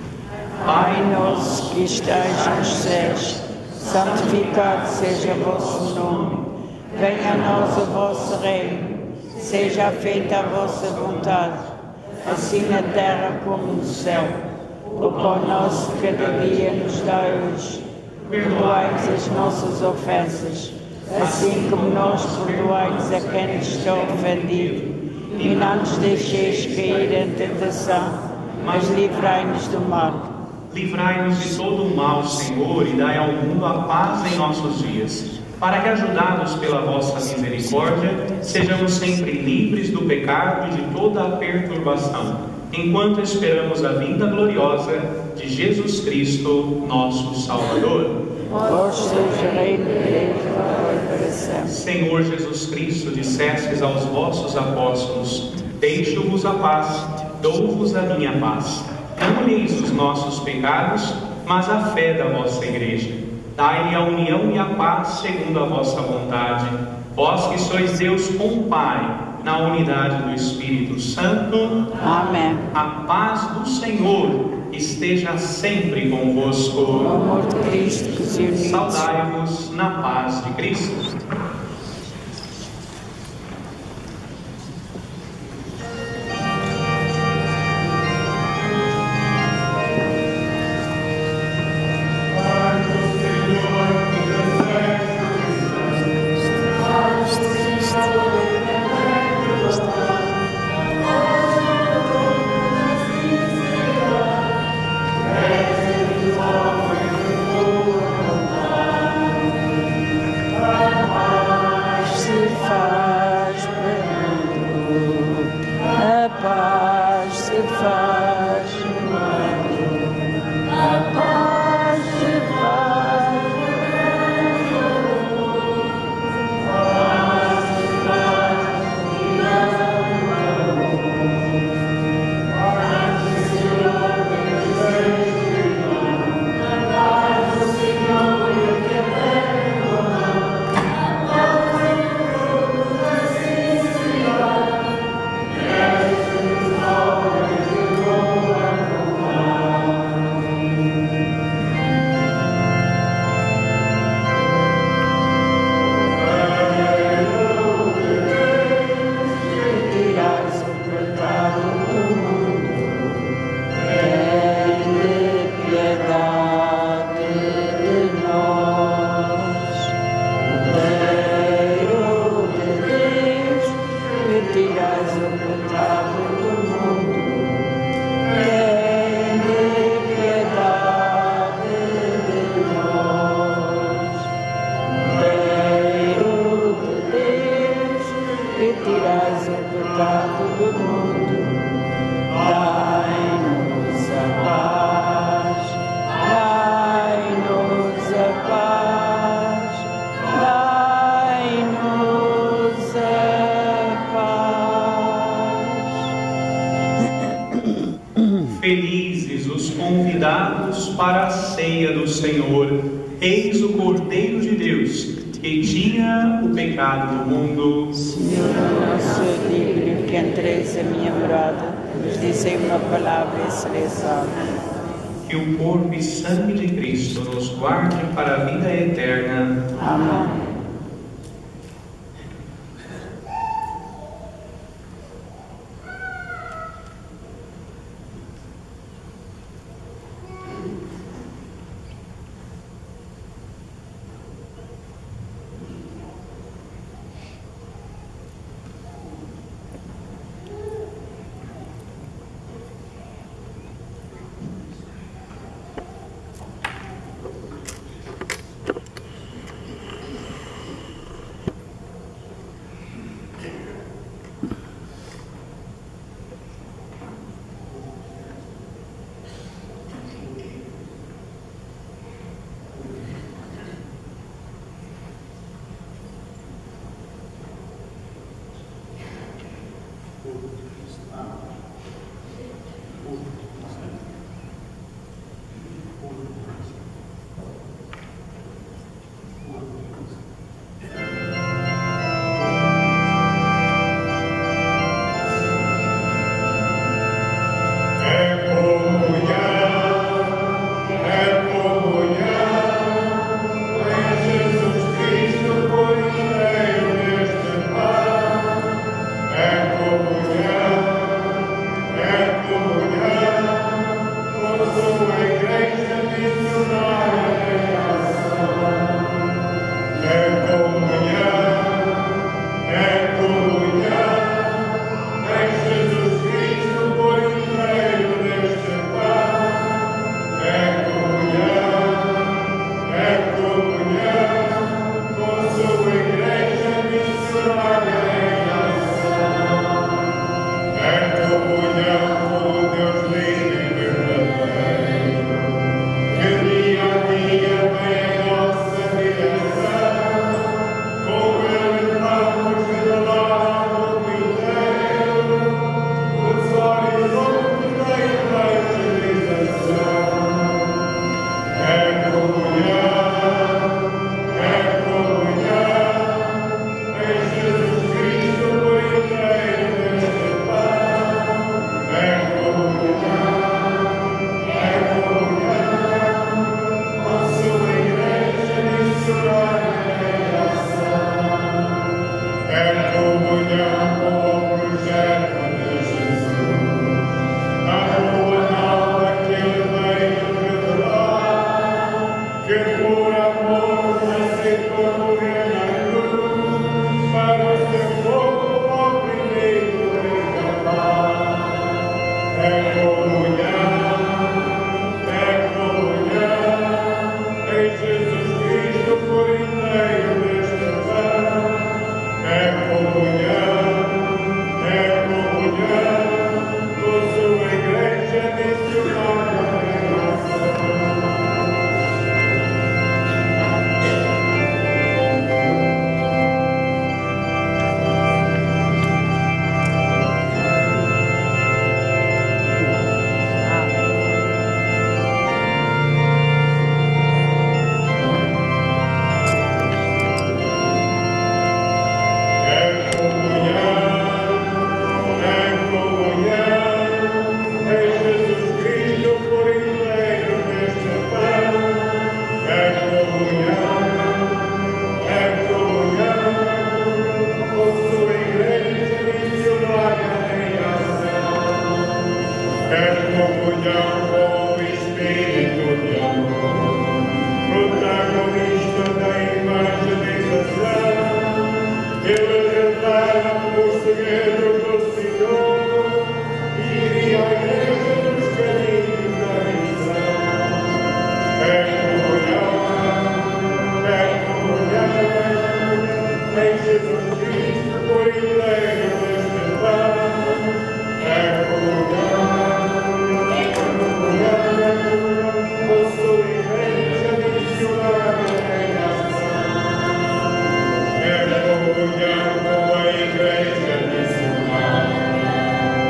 Pai nosso que estais nos céus, santificado seja o vosso nome. Venha a nós o vosso reino. Seja feita a vossa vontade, assim na terra como no céu. O pão nosso de cada dia nos dá hoje. Perdoai-nos as nossas ofensas, assim como nós perdoamos a quem nos está ofendido. E não nos deixeis cair em tentação, mas livrai-nos do mal. Livrai-nos de todo o mal, Senhor, e dai ao mundo a paz em nossos dias, para que, ajudados pela vossa misericórdia, sejamos sempre livres do pecado e de toda a perturbação, enquanto esperamos a vinda gloriosa de Jesus Cristo, nosso Salvador. Vós seja reino de Deus, agora e para sempre. Senhor Jesus Cristo, dissestes aos vossos apóstolos: deixo-vos a paz, dou-vos a minha paz. Não olheis os nossos pecados, mas a fé da vossa Igreja. Dai-lhe a união e a paz segundo a vossa vontade. Vós que sois Deus com o Pai, na unidade do Espírito Santo. Amém. A paz do Senhor esteja sempre convosco. O amor de Cristo que se uniu. Saudai-vos na paz de Cristo. Amém. ceia do Senhor. Eis o Cordeiro de Deus, que tira o pecado do mundo. Senhor, não sou digno que entreis a minha morada, mas dizei uma palavra e serei salvo. Que o corpo e sangue de Cristo nos guarde para a vida eterna. Amém.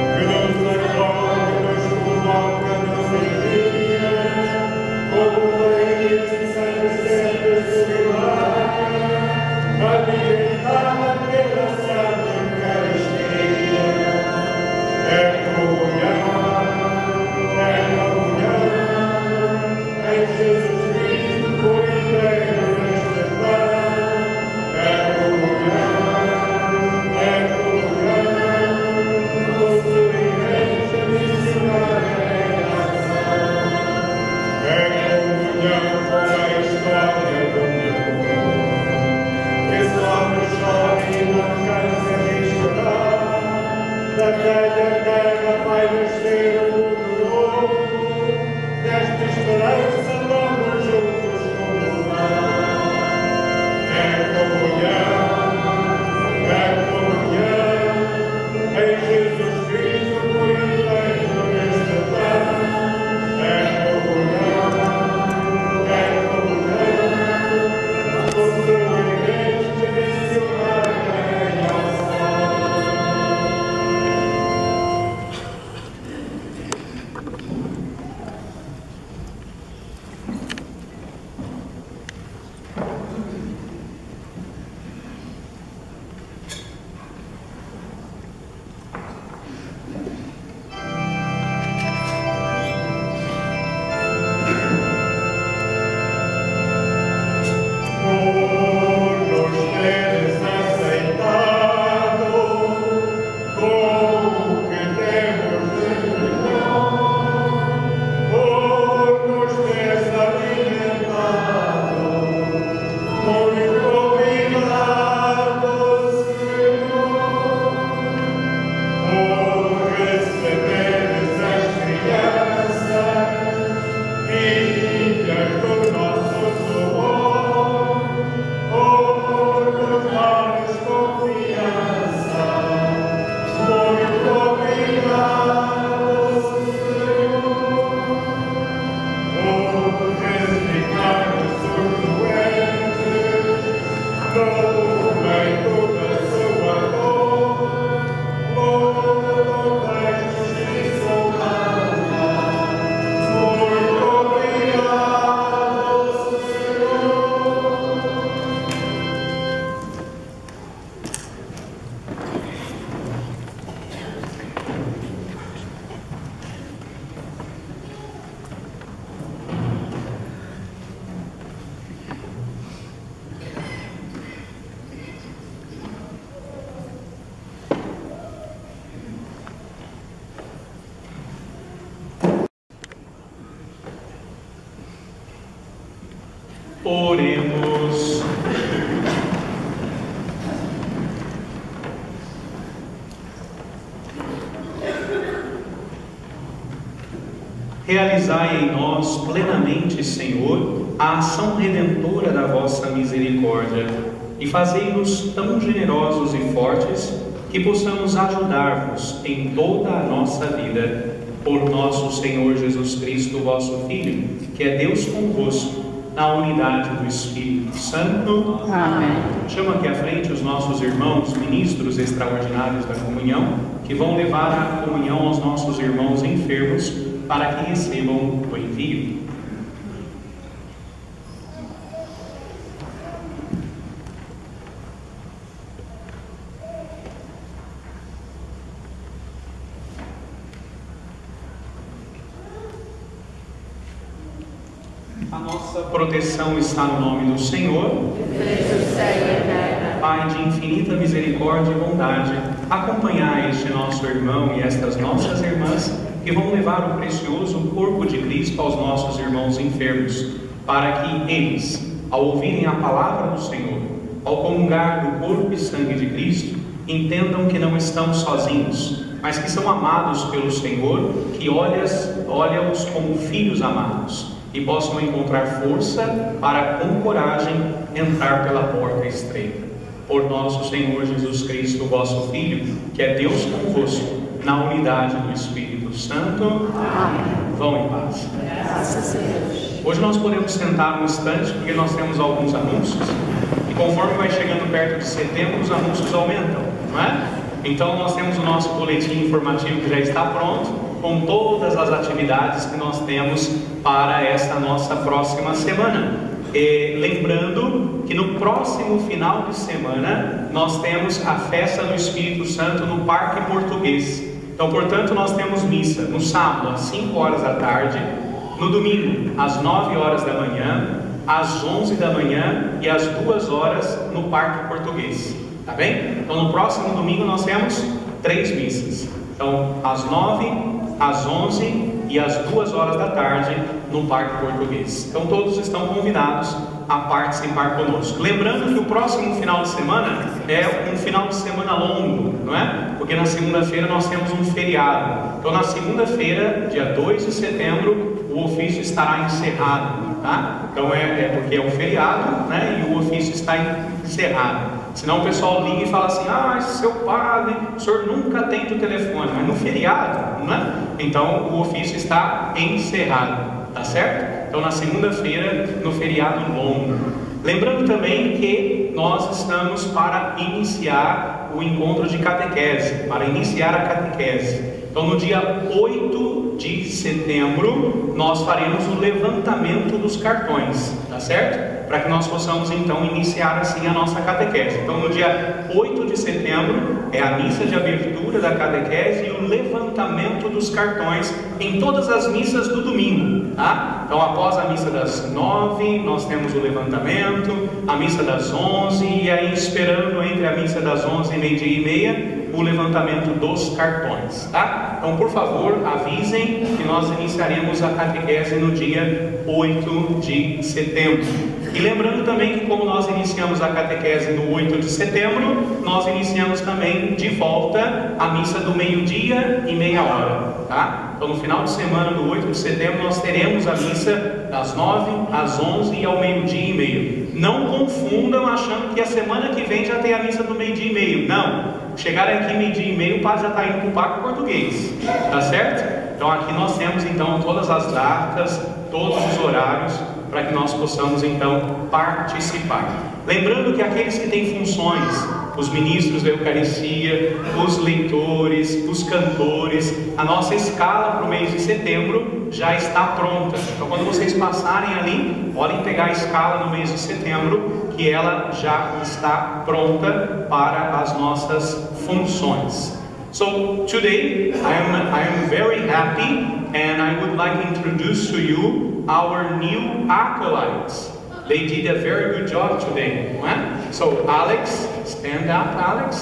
Como Oremos. Realizai em nós plenamente, Senhor, a ação redentora da vossa misericórdia e fazei-nos tão generosos e fortes que possamos ajudar-vos em toda a nossa vida. Por nosso Senhor Jesus Cristo, vosso Filho, que é Deus convosco, na unidade do Espírito Santo. Amém. Chamo aqui à frente os nossos irmãos, ministros extraordinários da comunhão, que vão levar a comunhão aos nossos irmãos enfermos, para que recebam o envio. A nossa proteção está no nome do Senhor. Pai de infinita misericórdia e bondade, acompanhai este nosso irmão e estas nossas irmãs que vão levar o precioso corpo de Cristo aos nossos irmãos enfermos, para que eles, ao ouvirem a palavra do Senhor, ao comungar do corpo e sangue de Cristo, entendam que não estão sozinhos, mas que são amados pelo Senhor, que olha-os como filhos amados, e possam encontrar força para, com coragem, entrar pela porta estreita. Por nosso Senhor Jesus Cristo, vosso Filho, que é Deus convosco, na unidade do Espírito Santo. Amém. Vão em paz. Graças a Deus. Hoje nós podemos sentar um instante, porque nós temos alguns anúncios, e conforme vai chegando perto de setembro, os anúncios aumentam, não é? Então nós temos o nosso boletim informativo que já está pronto, com todas as atividades que nós temos para esta nossa próxima semana. E lembrando que no próximo final de semana nós temos a festa do Espírito Santo no Parque Português. Então, portanto, nós temos missa no sábado às 5 horas da tarde, no domingo às 9 horas da manhã, às 11 da manhã e às 2 horas no Parque Português. Tá bem? Então, no próximo domingo nós temos 3 missas. Então, às 9, às 11 e às 2 horas da tarde no Parque Português. Então todos estão convidados a participar conosco. Lembrando que o próximo final de semana é um final de semana longo, não é? Porque na segunda-feira nós temos um feriado. Então na segunda-feira, dia 2 de setembro, o ofício estará encerrado, tá? Então é porque é um feriado, né? E o ofício está encerrado. Senão o pessoal liga e fala assim: ah, seu padre, o senhor nunca atende o telefone, mas no feriado, não é? Então o ofício está encerrado, tá certo? Então na segunda-feira, no feriado longo. Lembrando também que nós estamos para iniciar o encontro de catequese, para iniciar a catequese. Então no dia 8 de setembro, nós faremos o levantamento dos cartões, tá certo? Para que nós possamos então iniciar assim a nossa catequese. Então no dia 8 de setembro é a missa de abertura da catequese e o levantamento dos cartões em todas as missas do domingo, tá? Então após a missa das 9, nós temos o levantamento, a missa das 11 e aí esperando entre a missa das 11 e meio-dia e meia, o levantamento dos cartões, tá? Então por favor avisem que nós iniciaremos a catequese no dia 8 de setembro. E lembrando também que como nós iniciamos a catequese no 8 de setembro, nós iniciamos também de volta a missa do meio-dia e meia hora, tá? Então no final de semana do 8 de setembro nós teremos a missa das 9 às 11 e ao meio-dia e meio. Não confundam achando que a semana que vem já tem a missa do meio-dia e meio. Não, chegar aqui meio-dia e meio o padre já está indo para o Parque Português, tá certo? Então aqui nós temos então todas as datas, todos os horários, para que nós possamos então participar. Lembrando que aqueles que têm funções, os ministros da Eucaristia, os leitores, os cantores, a nossa escala para o mês de setembro já está pronta. Então quando vocês passarem ali, podem pegar a escala no mês de setembro, que ela já está pronta para as nossas funções. So today I am very happy and I would like to introduce to you our new acolytes. They did a very good job today. Right? So Alex, stand up Alex,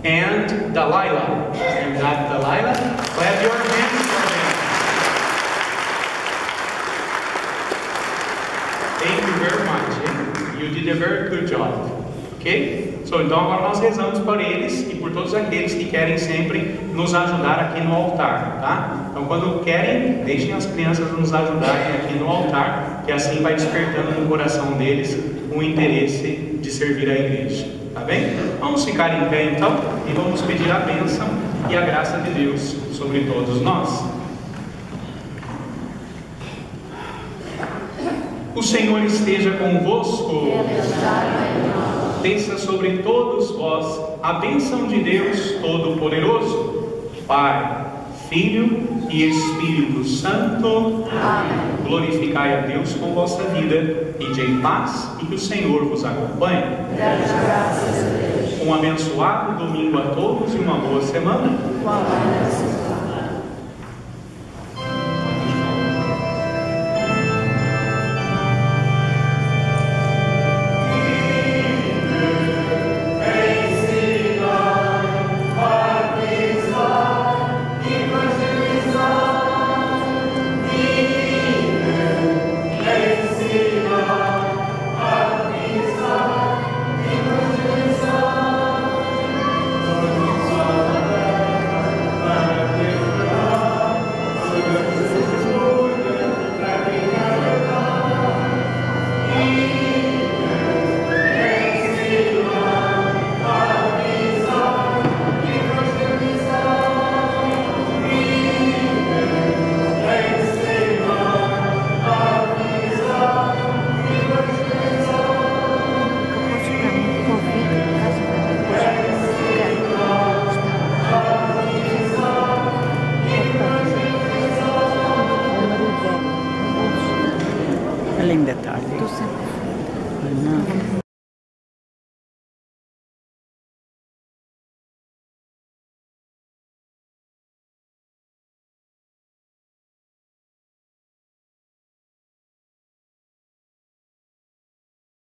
and Delilah. Stand up Delilah. Clap your hands for them. Thank you very much. You did a very good job. Ok? Então agora nós rezamos por eles e por todos aqueles que querem sempre nos ajudar aqui no altar, tá? Então quando querem, deixem as crianças nos ajudarem aqui no altar, que assim vai despertando no coração deles o interesse de servir a igreja, tá bem? Vamos ficar em pé então e vamos pedir a bênção e a graça de Deus sobre todos nós. O Senhor esteja convosco. Desça sobre todos vós a bênção de Deus Todo-Poderoso, Pai, Filho e Espírito Santo. Amém. Glorificai a Deus com vossa vida, ide em paz e que o Senhor vos acompanhe. Dai graças a Deus. Um abençoado domingo a todos e uma boa semana. Além da tarde.